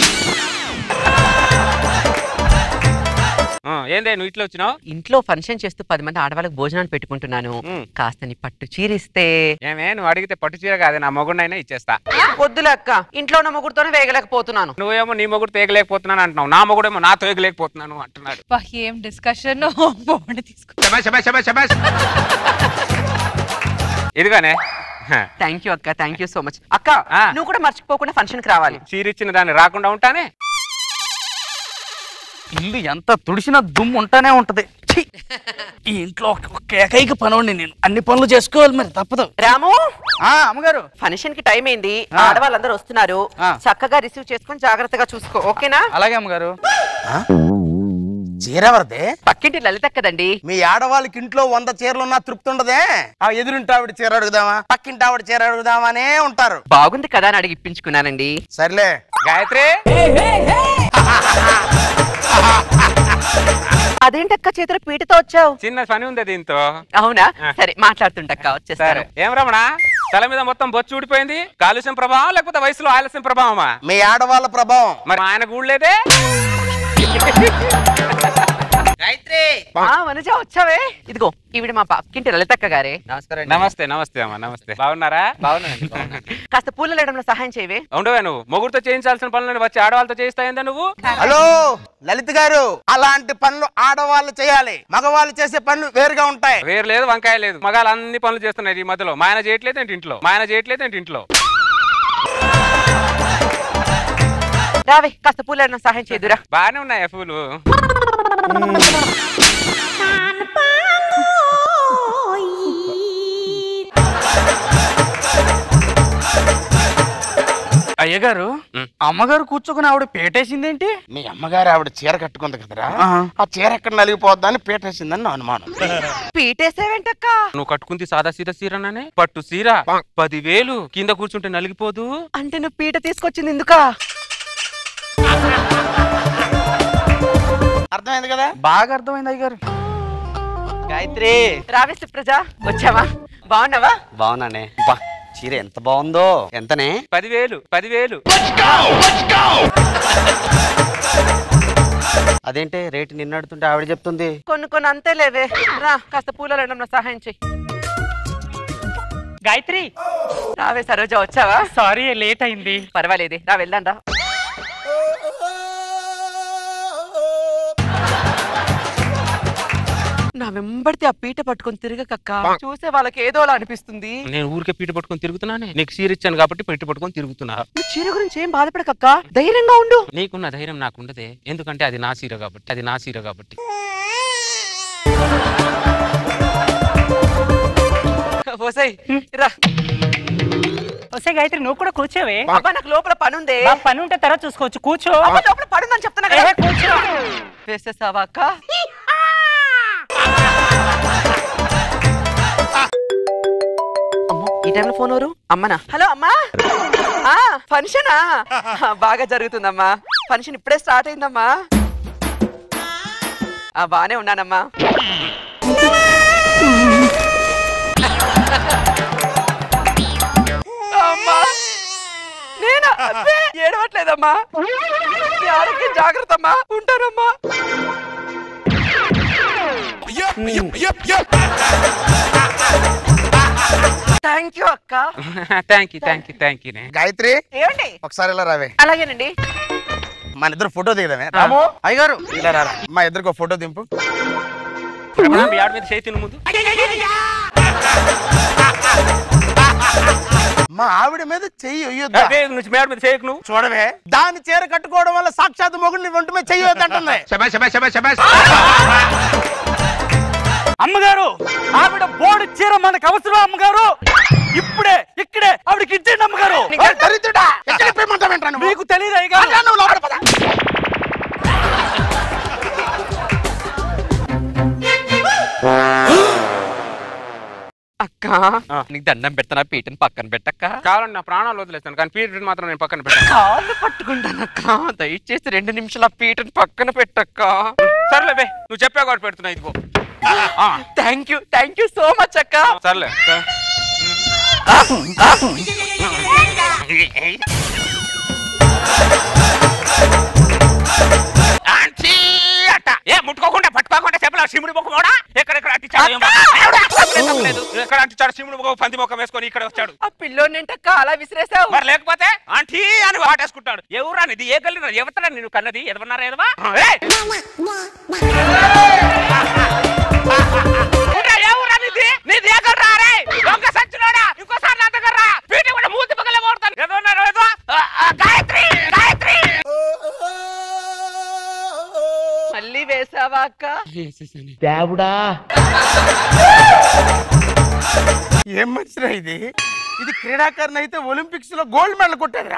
ఏందే నువ్వు ఇట్లా వచ్చినావు? ఇంట్లో ఫంక్షన్ చేస్తూ పది మంది ఆడవాళ్ళకి భోజనాన్ని పెట్టుకుంటున్నాను. కాస్త నీ పట్టు చీరిస్తే. ఏమే నువ్వు అడిగితే పట్టు చీర కాదే, నా మొగుడినైనా ఇచ్చేస్తా. వద్దులే అక్క, ఇంట్లో ఉన్న మొగుడుతోనే వేగలేకపోతున్నాను. నువ్వేమో నీ మొగుడు తేగలేకపోతున్నాను అంటున్నావు, నా మొగుడేమో నా తేగలేకపోతున్నాను అంటున్నాడు. ఏం డిస్కషన్. ఇదిగానే. థ్యాంక్ యూ అక్క, థ్యాంక్ యూ సో మచ్. అక్క నువ్వు కూడా మర్చిపోకుండా ఫంక్షన్ కి రావాలి. చీర ఇచ్చిన దాన్ని రాకుండా ఉంటానే. ఇల్లు ఎంత తుడిసినా దుమ్ము ఉంటానే ఉంటది. ఈ ఇంట్లో ఒక ఏకైక పనోడిని నేను, అన్ని పనులు చేసుకోవాలి మరి, తప్పదు. రాము, అమ్మగారు ఫంక్షన్ కి టైం అయింది, ఆడవాళ్ళందరూ వస్తున్నారు. చక్కగా రిసీవ్ చేసుకుని జాగ్రత్తగా చూసుకో, ఓకేనా? అలాగే అమ్మగారు. చీరెవరిదే? పక్కింటి లలిత కదండి. మీ ఆడవాళ్ళకి ఇంట్లో వంద చీరలున్నా తృప్తి ఉండదే. ఆ ఎదురింటి ఆవిడ చీర అడుగుదామా, పక్కింటి ఆవిడ చీర అడుగుదామానే ఉంటారు. బాగుంది కదా అని అడిగి ఇప్పించుకున్నానండి. సర్లే గాయత్రి. అదేంటక్క చేతులు పీటతో వచ్చావు? చిన్న పని ఉంది దీంతో. అవునా? సరే మాట్లాడుతుంటక్క, వచ్చేస్తారు. ఏం రమణ, తల మీద మొత్తం బొచ్చు ఊడిపోయింది. కాలుష్యం ప్రభావం లేకపోతే వయసులో ఆలస్యం ప్రభావమా? మీ ఆడవాళ్ళ ప్రభావం. మరి ఆయన గూడలేదే. వచ్చావే. ఇదిగో ఈవిడ మా పక్కింటి లలితక్క గారే. నమస్కారం. నమస్తే నమస్తే అమ్మా, నమస్తే. బాగున్నారా? బాగున్నాను. కాస్త పూలు లేడంలో సహాయం చేయవే. ఉండవే, నువ్వు మొగుడుతో చేయించాల్సిన పనులను వచ్చి ఆడవాళ్ళతో చేయిస్తాయిందా నువ్వు? హలో లలిత గారు, అలాంటి పనులు ఆడవాళ్ళు చేయాలి, మగవాళ్ళు చేసే పనులు వేరుగా ఉంటాయి. వేరు లేదు, వంకాయ లేదు. మగాళ్ళు అన్ని పనులు చేస్తున్నాయి ఈ మధ్యలో. మా ఆయన చేయట్లేదు ఏంటి ఇంట్లో? మా ఆయన చేయట్లేదు ఏంటి ఇంట్లో? రావే, కాస్త పూలు లేడం సహాయం చేయదురా. బాగానే ఉన్నాయా పూలు? అయ్యగారు అమ్మగారు కూర్చోకుని ఆవిడ పేటేసిందేంటి? మీ అమ్మగారు ఆవిడ చీర కట్టుకుంది కదరా, ఆ చీర ఎక్కడ నలిగిపోద్దని పీటేసిందని నా అనుమానం. పీటేసేవేంటక్క? నువ్వు కట్టుకుంది సాదా సీదా సీరనే, పట్టు సీర పదివేలు, కింద కూర్చుంటే నలిగిపోదు. అంటే నువ్వు పీట తీసుకొచ్చింది ఎందుకా? అర్థమైంది కదా? బాగా అర్థమైంది అయ్యగారు. గాయత్రి రావే సుప్రజ, వచ్చావా? బాగున్నావా? బాగున్నానే. బా చీర ఎంత బాగుందో. ఎంతనే? పదివేలు పదివేలు. అదేంటే రేటు నిన్న అడుతుంటే ఆవిడ చెప్తుంది. కొన్ని కొన్ని అంతే లేవే. రా కాస్త పూల రెండమ్మ సహాయం చెయ్యి. గాయత్రి రావే సరోజ, వచ్చావా? సారీ లేట్ అయింది. పర్వాలేదే, రా వెళ్దాం రా. నా వెంబడితే ఆ పీట పట్టుకొని తిరగకక్క, చూసే వాళ్ళకి ఏదోలా అనిపిస్తుంది. నేను ఊరికే పీట పట్టుకొని తిరుగుతున్నానే, నీకు చీర ఇచ్చాను కాబట్టి పీట పట్టుకొని తిరుగుతున్నా. నువ్వు చీర గురించి ఏం బాధపడకక్క, ధైర్యంగా ఉండు. నీకున్న ధైర్యం నాకుండదే, ఎందుకంటే అది నా చీర కాబట్టి. అది నా చీర కాబట్టి. రా వస్తే గాయత్రి నువ్వు కూడా కూర్చోవే. అబ్బా నాకు లోపల పని ఉంది. పని ఉంటే తర్వాత చూసుకోవచ్చు, కూర్చో. లోపల పని ఉందని చెప్తున్నా కదా, కూర్చో. వేసేసావా అక్క? ఈ టైంలో ఫోన్ ఎవరు? అమ్మనా? హలో అమ్మా, ఫంక్షనా? బాగా జరుగుతుందమ్మా, ఫంక్షన్ ఇప్పుడే స్టార్ట్ అయిందమ్మా. బానే ఉన్నానమ్మా. అమ్మా నేనా? ఏడవట్లేదమ్మా, నీ ఆరోగ్యం జాగ్రత్త అమ్మా, ఉంటానమ్మా. థ్యాంక్ యూ అక్క. Thank you thank you thank you. Gayatri ఏమండి? ఒకసారి ఇలా రావే. అలాగేనండి. మన ఇద్దరు ఫోటో దిగదామే. రాము అయ్యగారు ఇలా రారా, మా ఇద్దరికి ఒక ఫోటో దింపు. మీద చేతి ముందు మా ఆవిడ మీద చెయ్యి నుంచి మేడ మీద చేయకు నువ్వు. చూడవే, దాని చీర కట్టుకోవడం వల్ల సాక్షాత్ మొగుడిని ఒంటి మీద చెయ్యొద్దంటుంది. అమ్మగారు ఆవిడ బోర్డు చీర మనకు అవసరం అమ్మగారు. ఇప్పుడే ఇక్కడే ఆవిడకి ఇచ్చేయండి అమ్మగారు. మీకు తెలియదు అయ్యగారు. లోపల పద. అక్క నీకు దండం పెడతానా, పీటని పక్కన పెట్టక్క. కావాలండి నా ప్రాణాలు వదిలేస్తాను, కానీ పీటని మాత్రం నేను పక్కన పెట్టాను. కాళ్ళు పట్టుకుంటానక్క, దయచేసి రెండు నిమిషాలు ఆ పీటని పక్కన పెట్టక్క. సర్లేవే, నువ్వు చెప్పా కాబట్టి పెడుతున్నా. ఇదిగో. Thank you thank you so much అక్క. సర్లే. ఏ ముట్టుకోకుండా పట్టుకోకుండా చెప్పలే, శివుడి ముఖం కూడా ఎక్కడెక్కడ అట్టించాడు, ఎక్కడ అట్టించాడు శివుడి ముఖం, పంది ముఖం వేసుకొని ఇక్కడ వచ్చాడు. ఆ పిల్లోనేంటక్క అలా విసిరేసావు? మరి లేకపోతే ఆంటీ అని వాటేసుకుంటాడు. ఎవరా ఇది? ఏ గల్లి ఎవతరా నేను కన్నది? ఎదవన్నారా ఎదవా? ఎవరా నీది? నీది ఏ గల్లి రారే? దొంగ సచ్చినోడా, ఇంకోసారి నా దగ్గర రా, పీట కూడా మూతి పగలే కొడతాను. ఎదవన్నారా ఎదవా? గాయత్రి గాయత్రి మళ్ళీ వేసావా అక్క? దేవుడా, ఏం మంచిరా ఇది? ఇది క్రీడాకారుని అయితే ఒలింపిక్స్ లో గోల్డ్ మెడల్ కొట్టారా?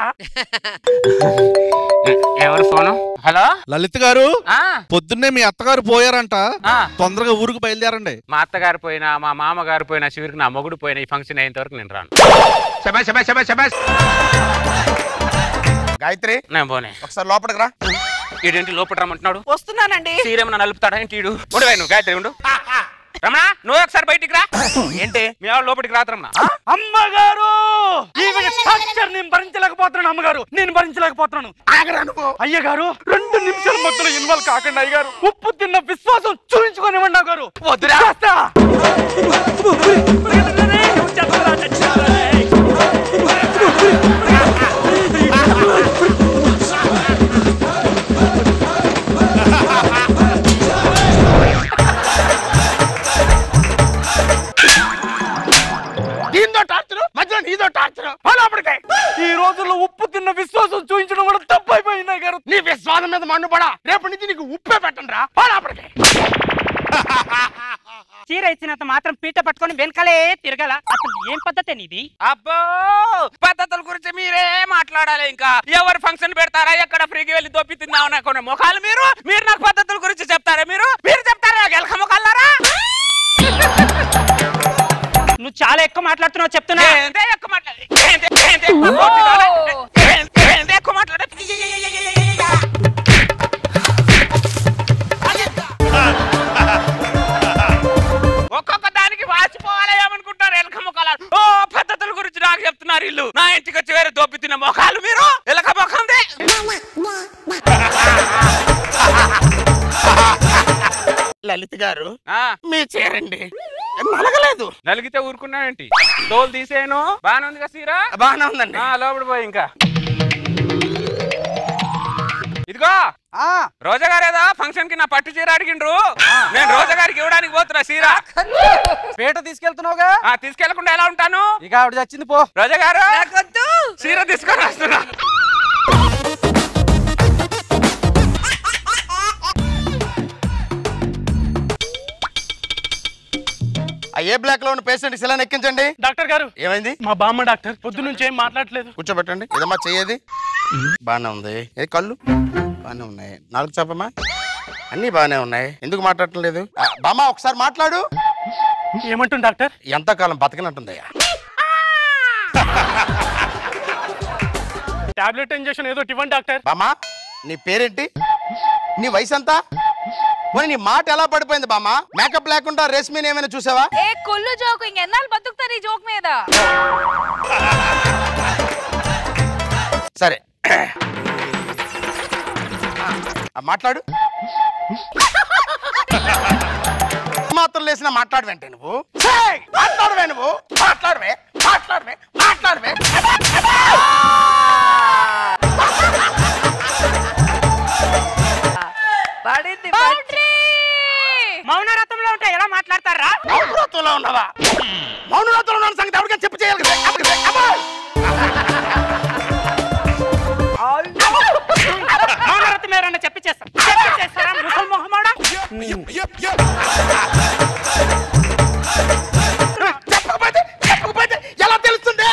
ఎవరు ఫోను? హలో లలిత్ గారు, పొద్దున్నే మీ అత్తగారు పోయారంట, తొందరగా ఊరికి బయలుదేరండి. మా అత్తగారు పోయినా, మా మామగారు పోయినా, చివరికి నా మొగుడు పోయినా, ఈ ఫంక్షన్ అయ్యేంత వరకు నేను రాను. గాయత్రి నేను పోనే. ఒకసారి లోపలికి రా. ఈడేంటి లోపల రమ్మంటున్నాడు? వస్తున్నానండి. సీరేమన్నా నలుపుతాడా ఏంటి? ఈడు ఉండు, నువ్వు గాయత్రి ఉండు. రమణ నువ్వు ఒకసారి బయటికి రా. ఏంటి మీ ఆవిడ లోపలికి రాదు రమణ. అమ్మగారు ఈవిడ టార్చర్ నేను భరించలేకపోతున్నాను. అమ్మగారు నేను భరించలేకపోతున్నాను. ఆగరా నువ్వు. అయ్యగారు రెండు నిమిషాల మధ్యలో ఇన్వాల్వ్ కాకండి అయ్యగారు. ఉప్పు తిన్న విశ్వాసం చూపించుకోనివ్వండి అయ్యగారు. వద్దురా. దీంతో టార్చర్, మధ్యలో నీతో టార్చర్. ఈ రోజుల్లో ఉప్పు తిన్న విశ్వాసం చూపించడం కూడా తప్పు అయిపోయింది అయ్యగారు. నీ విశ్వాసం మీద మన్నుపడా, రేపటి నుంచి నీకు ఉప్పే పెట్టండి రా. చీర ఇచ్చినంత మాత్రం పీట పట్టుకొని వెనకాలే తిరగల. అసలు ఏం పద్ధతి ఇది? అబ్బో పద్ధతుల గురించి మీరే మాట్లాడాలి. ఇంకా ఎవరు ఫంక్షన్ పెడతారా, ఎక్కడ ఫ్రీకి వెళ్ళి దొప్పి తిందాం అనుకునే మొఖాలు మీరు మీరు నాకు పద్ధతుల గురించి చెప్తారా? మీరు మీరు చెప్తారా గెలక మొఖాలారా? నువ్వు చాలా ఎక్కువ మాట్లాడుతున్నావు చెప్తున్నా. ఎక్కువ మాట్లాడే ఎక్కువ మాట్లాడే ఒక్కొక్క దానికి వాచిపోవాలి ఏమనుకుంటారు ఎలక మొఖాలు. ఓ పద్ధతుల గురించి నాకు చెప్తున్నారు ఇల్లు. నా ఇంటికి వచ్చి వేరే దొప్పి తిన్న మొఖాలు మీరు ఎలక మొఖంది. లలిత గారు మీ చీరండి నలగలేదు. నలిగితే ఊరుకున్నావేంటి? తోలు తీసేను. బానే ఉంది కదా సీరా? బాగానే ఉందండి. లోపల పోయి ఇంకా ఇదిగో రోజా గారు ఏదో ఫంక్షన్ కి నా పట్టు చీర అడిగిండ్రు. నేను రోజా గారికి ఇవ్వడానికి పోతున్నా చీర. పేట తీసుకెళ్తున్నావుగా? తీసుకెళ్లకుండా ఎలా ఉంటాను? ఇక ఆవిడ చచ్చింది పో. రోజా గారు చీర తీసుకొని వస్తున్నా. ఏ బ్లాక్ లో ఉన్న పేషెంట్ శిలాన్ని ఎక్కించండి. డాక్టర్ గారు ఏమైంది? మా బామ్మ డాక్టర్ పొద్దు నుంచి ఏం మాట్లాడలేదు. కూర్చోబెట్టండి. ఏదమ్మా చెయ్యేది? బాగానే ఉంది. ఏ కళ్ళు బాగానే ఉన్నాయి. నాలుగు చెప్పమ్మా అన్ని బాగానే ఉన్నాయి. ఎందుకు మాట్లాడటం లేదు? బామ్మ ఒకసారి మాట్లాడు. ఏమంటుంది డాక్టర్? ఎంతకాలం బతకనంటుందయ్యా. టాబ్లెట్ ఇంజెక్షన్ ఏదో ఇవ్వండి డాక్టర్. బామ్మ నీ పేరేంటి? నీ వయసు ఎంత? పోనీ నీ మాట ఎలా పడిపోయింది బామ్మ? మేకప్ లేకుండా రేస్మీని ఏమైనా చూసావా? ఏ కుళ్ళు జోకు ఇంకెన్నాళ్ళు బతుకుతారు ఈ జోక్ మీద? సరే మాట్లాడు. మాత్రం లేసిన మాట్లాడవేంటే నువ్వు? మాట్లాడవే నువ్వు మాట్లాడవే మాట్లాడవే మాట్లాడవే మౌనరథంలో ఉంటే ఎలా మాట్లాడతారా? మౌనరథంలో ఉన్నావా? మౌనరథంలో ఉన్న సంగతి ఎవరికైనా చెప్పి చేయాలి కదా. మౌనరథం ఎవరన్నా చెప్పి చేస్తారా? చెప్పి చేస్తారా ముసలి మొహమాడా? చెప్పకపోతే చెప్పకపోతే ఎలా తెలుస్తుంది?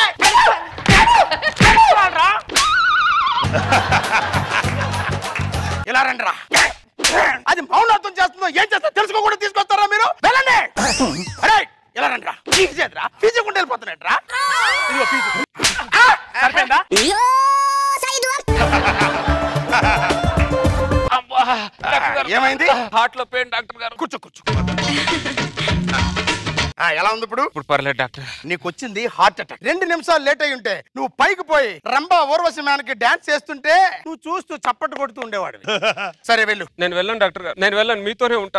ఇలా రండి రా. అది మౌనత్వం చేస్తుందో ఏం చేస్తా తెలుసుకోకుండా తీసుకొస్తారా మీరు? వెళ్ళండి. అరే ఇలా రండి రా. ఫీజు చేద్దురా. ఫీజు కుండా వెళ్ళిపోతున్నట్టు రా. ఇదిగో ఫీజు. సరిపోయిందా? ఏమైంది? హార్ట్ లో పెయిన్ డాక్టర్ గారు. కూర్చో కూర్చో. ఎలా ఉంది ఇప్పుడు? ఇప్పుడు పర్లేదు డాక్టర్. నీకు వచ్చింది హార్ట్ అటాక్. రెండు నిమిషాలు లేట్ అయి ఉంటే నువ్వు పైకి పోయి రంభా ఊర్వశి మేనకి డాన్స్ చేస్తుంటే నువ్వు చూస్తూ చప్పట్లు కొడుతూ ఉండేవాడు. సరే వెళ్ళు. నేను వెళ్ళను డాక్టర్ గారు. నేను వెళ్ళను, మీతోనే ఉంటా.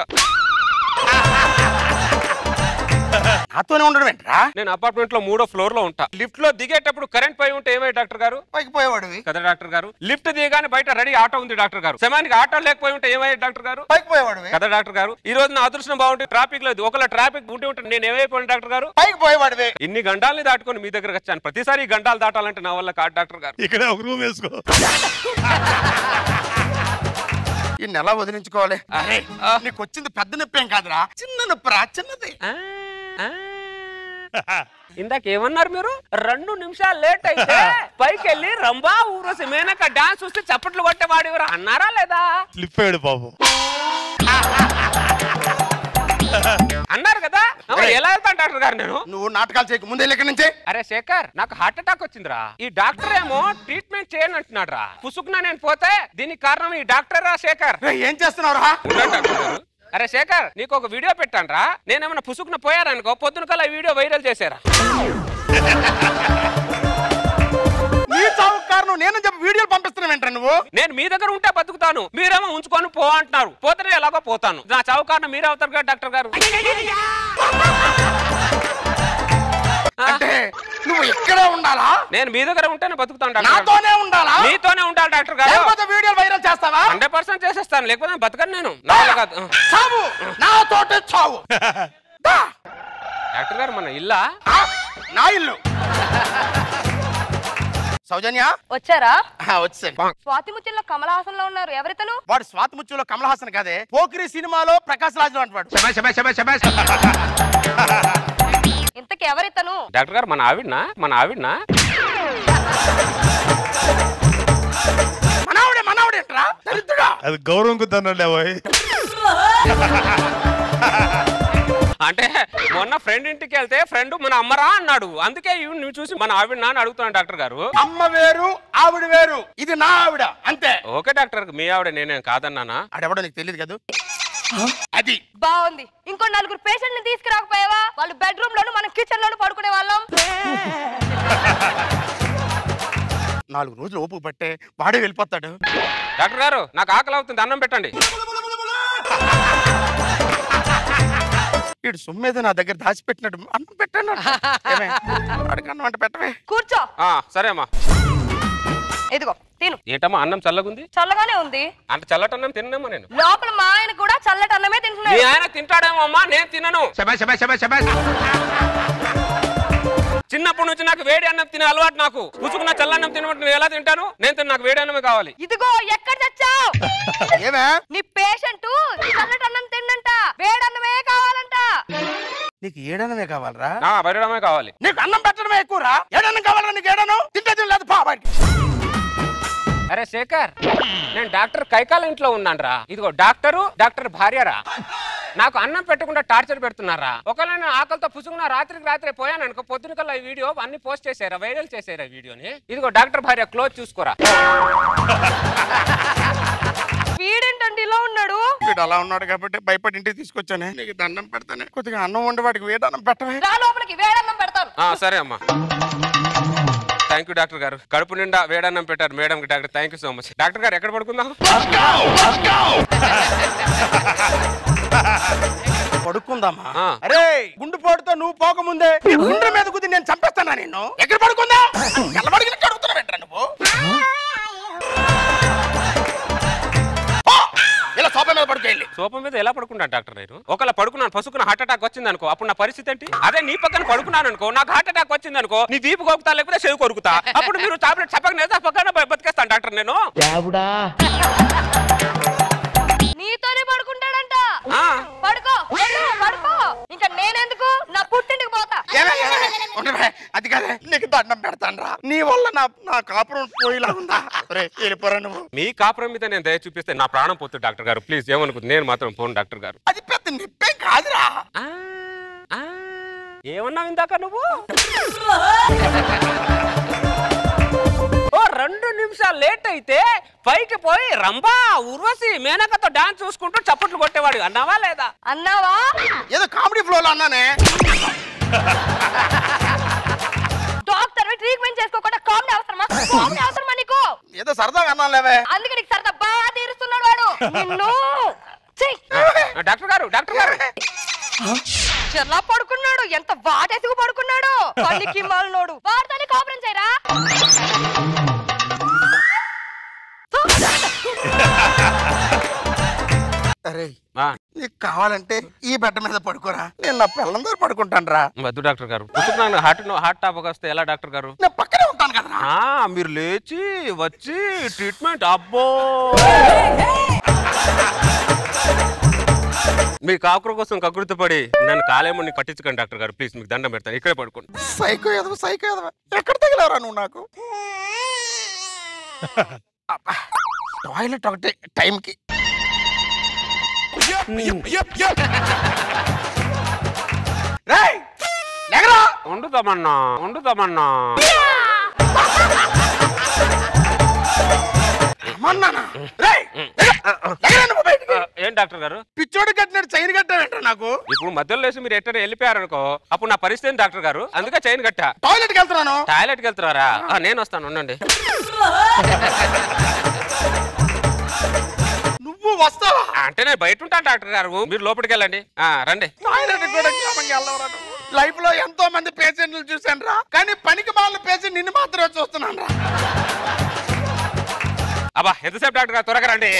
నాతోనే ఉండడం ఏంట్రా? నేను అపార్ట్మెంట్ లో మూడో ఫ్లోర్ లో ఉంటా. లిఫ్ట్ లో దిగేటప్పుడు కరెంట్ పోయి ఉంటే ఏమై డాక్టర్ గారు? పైకి పోయేవాడు కదా డాక్టర్ గారు. లిఫ్ట్ దిగానే బయట రెడీ ఆటో ఉంది డాక్టర్ గారు. సమయానికి ఆటో లేకపోయి ఉంటే ఏమయ్యే డాక్టర్ గారు? పైకి పోయేవాడు కదా డాక్టర్ గారు. ఈ రోజు నా అదృష్టం బాగుంటే ట్రాఫిక్ లేదు. ఒకవేళ ట్రాఫిక్ ఉంటే ఉంటే నేను ఏమైపోయాను డాక్టర్ గారు? పైకి పోయేవాడు. ఇన్ని గంటల్ని దాటుకొని మీ దగ్గరకు వచ్చాను. ప్రతిసారి ఈ గంటలు దాటాలంటే నా వల్ల కాదు డాక్టర్ గారు. ఇక్కడ ఒక రూమ్ వేసుకో. ఈ నెల వదిలించుకోవాలి. అరే నీకు వచ్చింది పెద్ద నొప్పి ఏం కాదురా, చిన్న నొప్పిరా. చిన్నది. ఇందాక ఏమన్నారు మీరు? రెండు నిమిషాలు లేట్ అయితే పైకి వెళ్ళి రంభా ఊర్వశి మేనక డాన్స్ చూస్తే చప్పట్లు కొట్టేవాడు ఎవరు అన్నారా లేదా? స్లిప్ అయ్యాడు పాపం. అన్నారు కదా. ఎలా వెళ్తాను డాక్టర్ గారు నేను? నువ్వు నాటకాలు చేయకు, ముందే ఇక్కడి నుంచి. అరే శేఖర్, నాకు హార్ట్ అటాక్ వచ్చిందిరా. ఈ డాక్టర్ ఏమో ట్రీట్మెంట్ చేయను అంటున్నాడు రా. పుసుకున్నా నేను పోతే దీనికి కారణం ఈ డాక్టర్ రా. శేఖర్ ఏం చేస్తున్నావురా? అరే శేఖర్, నీకు ఒక వీడియో పెట్టాను రా. నేనేమన్నా పుసుకున పోయారనుకో పొద్దున కల్లా వీడియో వైరల్ చేశారా. నీ చావు కారణం నేను చెప్పి వీడియోలు పంపిస్తున్నావు ఏంట్రా నువ్వు? నేను మీ దగ్గర ఉంటే బతుకుతాను, మీరేమో ఉంచుకొని పో అంటున్నారు. పోతేనే ఎలాగో పోతాను. నా చావు కారణం మీరే అవుతారు కదా డాక్టర్ గారు. అంటే నువ్వు ఇక్కడే ఉండాలా? నేను మీ దగ్గర ఉంటేనే బతుకుతాను. నాతోనే ఉండాలా? మీతోనే ఉండాలి డాక్టర్ గారు. లేకపోతే వీడియోలు వైరల్ చేస్తావా? హండ్రెడ్ పర్సెంట్ చేసేస్తాను, లేకపోతే బతకను నేను. నా వల్ల కాదు. చావు, నాతోటే చావు. డాక్టర్ గారు మన ఇల్లా? నా ఇల్లు. సౌజన్య వచ్చారా? వచ్చాను. స్వాతి ముత్యంలో కమల్ హాసన్ లో ఉన్నారు, ఎవరితను? వాడు స్వాతి ముత్యంలో కమల్ హాసన్ కాదే, పోకిరి సినిమాలో ప్రకాశ్ రాజ్ అంటాడు. ఇంతకి ఎవరితను? డాక్టర్ గారు మన ఆవిడనా మన ఆవిడనా మనవాడే మనవాడే ఏంట్రా దరిద్రుడా. అది గౌరవం కుదన్నాడు. అంటే మొన్న ఫ్రెండ్ ఇంటికి వెళ్తే ఫ్రెండ్ మన అమ్మరా అన్నాడు, అందుకే నువ్వు చూసి మన ఆవిడ అని అడుగుతున్నాను డాక్టర్ గారు. అమ్మ వేరు ఆవిడ వేరు, ఇది నా ఆవిడ అంతే. ఓకే డాక్టర్, మీ ఆవిడ నేనేం కాదన్నానా? అడెవడో నీకు తెలియదు కదా. అది బాగుంది. ఇంకో నలుగురు పేషెంట్ ని తీసుకురాకపోయావా? వాళ్ళు బెడ్రూమ్ లోను మనం కిచెన్ లోను పడుకునే వాళ్ళం. నాలుగు రోజులు ఓపు పట్టే వాడే వెళ్ళిపోతాడు. డాక్టర్ గారు నాకు ఆకలి అవుతుంది, అన్నం పెట్టండి. వీడు సొమ్మేదో నా దగ్గర దాచిపెట్టినట్టు అన్నం పెట్టాను. వాడికి అన్నం అంటే పెట్టవే. కూర్చో. సరే అమ్మా. ఇదిగో తిను. ఏంటమ్మా అన్నం చల్లగుంది? చల్లగానే ఉంది. అంటే చల్లటి అన్నం తిన్నామా నేను? లోపల మా ఆయన కూడా చల్లటి అన్నమే తింటున్నాడు. మీ ఆయన తింటాడేమో అమ్మా, నేను తినను. చిన్నప్పటి నుంచి నాకు వేడి అన్నం తినే అలవాటు, నాకు పుచ్చుకున్న చల్లన్నం తినమంటే ఎలా తింటాను? నేను తిన్న నాకు వేడి అన్నమే కావాలి. ఇదిగో ఎక్కడ తెచ్చావు? ఏమే నీ పేషెంట్ చల్లటి అన్నం తిండంట, వేడి అన్నమే కావాలంట. నీకు ఏడనమే కావాలరా? వేడనమే కావాలి. నీకు అన్నం పెట్టడమే ఎక్కువరా? ఏడన్నం కావాలరా? నీకు ఏడను తింటే తినలేదు పా బయటికి. అరే శేఖర్, నేను డాక్టర్ కైకాల ఇంట్లో ఉన్నాను రా. ఇదిగో డాక్టరు డాక్టర్ భార్యరా. నాకు అన్నం పెట్టకుండా టార్చర్ పెడుతున్నారా? ఒకవేళ నేను ఆకలితో పుసుకున్న రాత్రికి రాత్రి పోయాను అనుకో, పొద్దున కల్లా ఈ వీడియో అన్ని పోస్ట్ చేసారా, వైరల్ చేసారా వీడియోని. ఇదిగో డాక్టర్ భార్య, క్లోజ్ చూసుకోరా. వీడేంటండి ఇలా ఉన్నాడు? వీడు అలా ఉన్నాడు కాబట్టి భయపడి ఇంటికి తీసుకొచ్చానే. నీకు దండం పెడతానే, కొద్దిగా అన్నం వండి వాడికి వేడన్నం పెట్టవే. రా లోపలికి, వేడన్నం పెడతాను. సరే అమ్మా. థ్యాంక్ యూ డాక్టర్ గారు, కడుపు నిండా వేడన్నం పెట్టారు మేడం కి. Doctor thank you so much. Doctor గారు ఎక్కడ పడుకుందాం? పడుకుందామా? అరే గుండుపోటుతో నువ్వు పోకముందే గుండె మీద కుది నేను చంపేస్తానా నిన్ను. ఎక్కడ పడుకుందా? ఎల్లబడికి అడుగుతున్నా వెంటరా నువ్వు. ఇలా సోఫా మీద పడుకోండి. సోఫా మీద ఎలా పడుకుంటా డాక్టర్ నేను? ఒకవేళ పడుకున్నాను పసుకున్న హార్ట్ అటాక్ వచ్చింది అనుకో, అప్పుడు నా పరిస్థితి ఏంటి? అదే నీ పక్కన పడుకున్నాను అనుకో, నాకు హార్ట్ అటాక్ వచ్చింది అనుకో, నీ దీపు కొరుకుతా లేకపోతే చెవి కొరుకుతా. అప్పుడు మీరు టాబ్లెట్ చెప్పక నేత పక్కన బతికేస్తాను డాక్టర్ నేను. నీతోనే పడుకుంటాడంట. పడుకో పడుకో. ఇంకా నేనెందుకు, నా పుట్టింటికి పోతా. అది కాదే, నీకు దండం పెడతాను రా. నీ వల్ల నా నా కాపురం పోయిలా ఉందా? వెళ్ళిపోరా నువ్వు. మీ కాపురం మీద నేను దయ చూపిస్తే నా ప్రాణం పోతుంది డాక్టర్ గారు. ప్లీజ్ ఏమనుకుంది, నేను మాత్రం పోను డాక్టర్ గారు. అది పెద్ద నిప్పేం కాదురా. ఏమన్నావు ఇందాక నువ్వు? ఓ రెండు నిమిషాలు లేట్ అయితే పైకి పోయి రంభా ఉర్వశి మేనకతో డాన్స్ చూసుకుంటూ చప్పట్లు కొట్టేవాడు అన్నావా లేదా? అన్నావా? ఏదో కామెడీ ఫ్లోలో అన్నానే. డాక్టర్ ట్రీట్మెంట్ చేసుకోకుండా కామెడీ అవసరమా? కామెడీ అవసరమా నీకు? ఏదో సరదాగా అన్నాలేవే. అందుకే నీకు సరదా బాగా తీరుస్తున్నాడు వాడు. నిన్ను డాక్టర్ గారు డాక్టర్ గారు చెల్లా పడుకున్నాడు, ఎంత వాటేసుకు పడుకున్నాడు. పనికి మాలినోడు. వాడితోనే కాపురం చేయరా. అరే నీకు కావాలంటే ఈ బెడ్ మీద పడుకోరా, నేను నా పిల్లల దగ్గర పడుకుంటాను రా. వద్దు డాక్టర్ గారు, హార్ట్ హార్ట్ టాప్ వస్తే ఎలా డాక్టర్ గారు? నేను పక్కనే ఉంటాను కదా. మీరు లేచి వచ్చి ట్రీట్మెంట్. అబ్బో మీ కాకుర కోసం కకృతి పడి నన్ను కాలేమని పట్టించుకోండి డాక్టర్ గారు. ప్లీజ్ మీకు దండం పెడతాను, ఇక్కడే పడుకోండి. సైకో ఎదవ సైకో ఎదవ, ఎక్కడ తగిలేవరా నువ్వు నాకు? టాయిలెట్ ఒకటే టైంకి. వండుతామన్నా వండుతామన్నా ఏం డాక్టర్ గారు? పిచ్చోడు కట్టినట్టు చైన్ కట్టారంట నాకు. ఇప్పుడు మధ్యలో లేసి మీరు ఎట్లా వెళ్ళిపోయారు అనుకో, అప్పుడు నా పరిస్థితి డాక్టర్ గారు. అందుకే చైన్ కట్టా. టాయిలెట్ కి వెళ్తున్నాను. టాయిలెట్ కి వెళ్తున్నారా? నేను వస్తాను, ఉండండి. నువ్వు వస్తావా? అంటే నేను బయట ఉంటాను డాక్టర్ గారు, మీరు లోపలికి వెళ్ళండి. రండి. లైఫ్ లో ఎంతో మంది పేషెంట్లు చూసాను రా, కానీ పనికి మాలిన పేషెంట్ నిన్ను మాత్రమే చూస్తున్నాను రా. అబ్బా ఎంతసేపు డాక్టర్ గారు, త్వరగా రండి.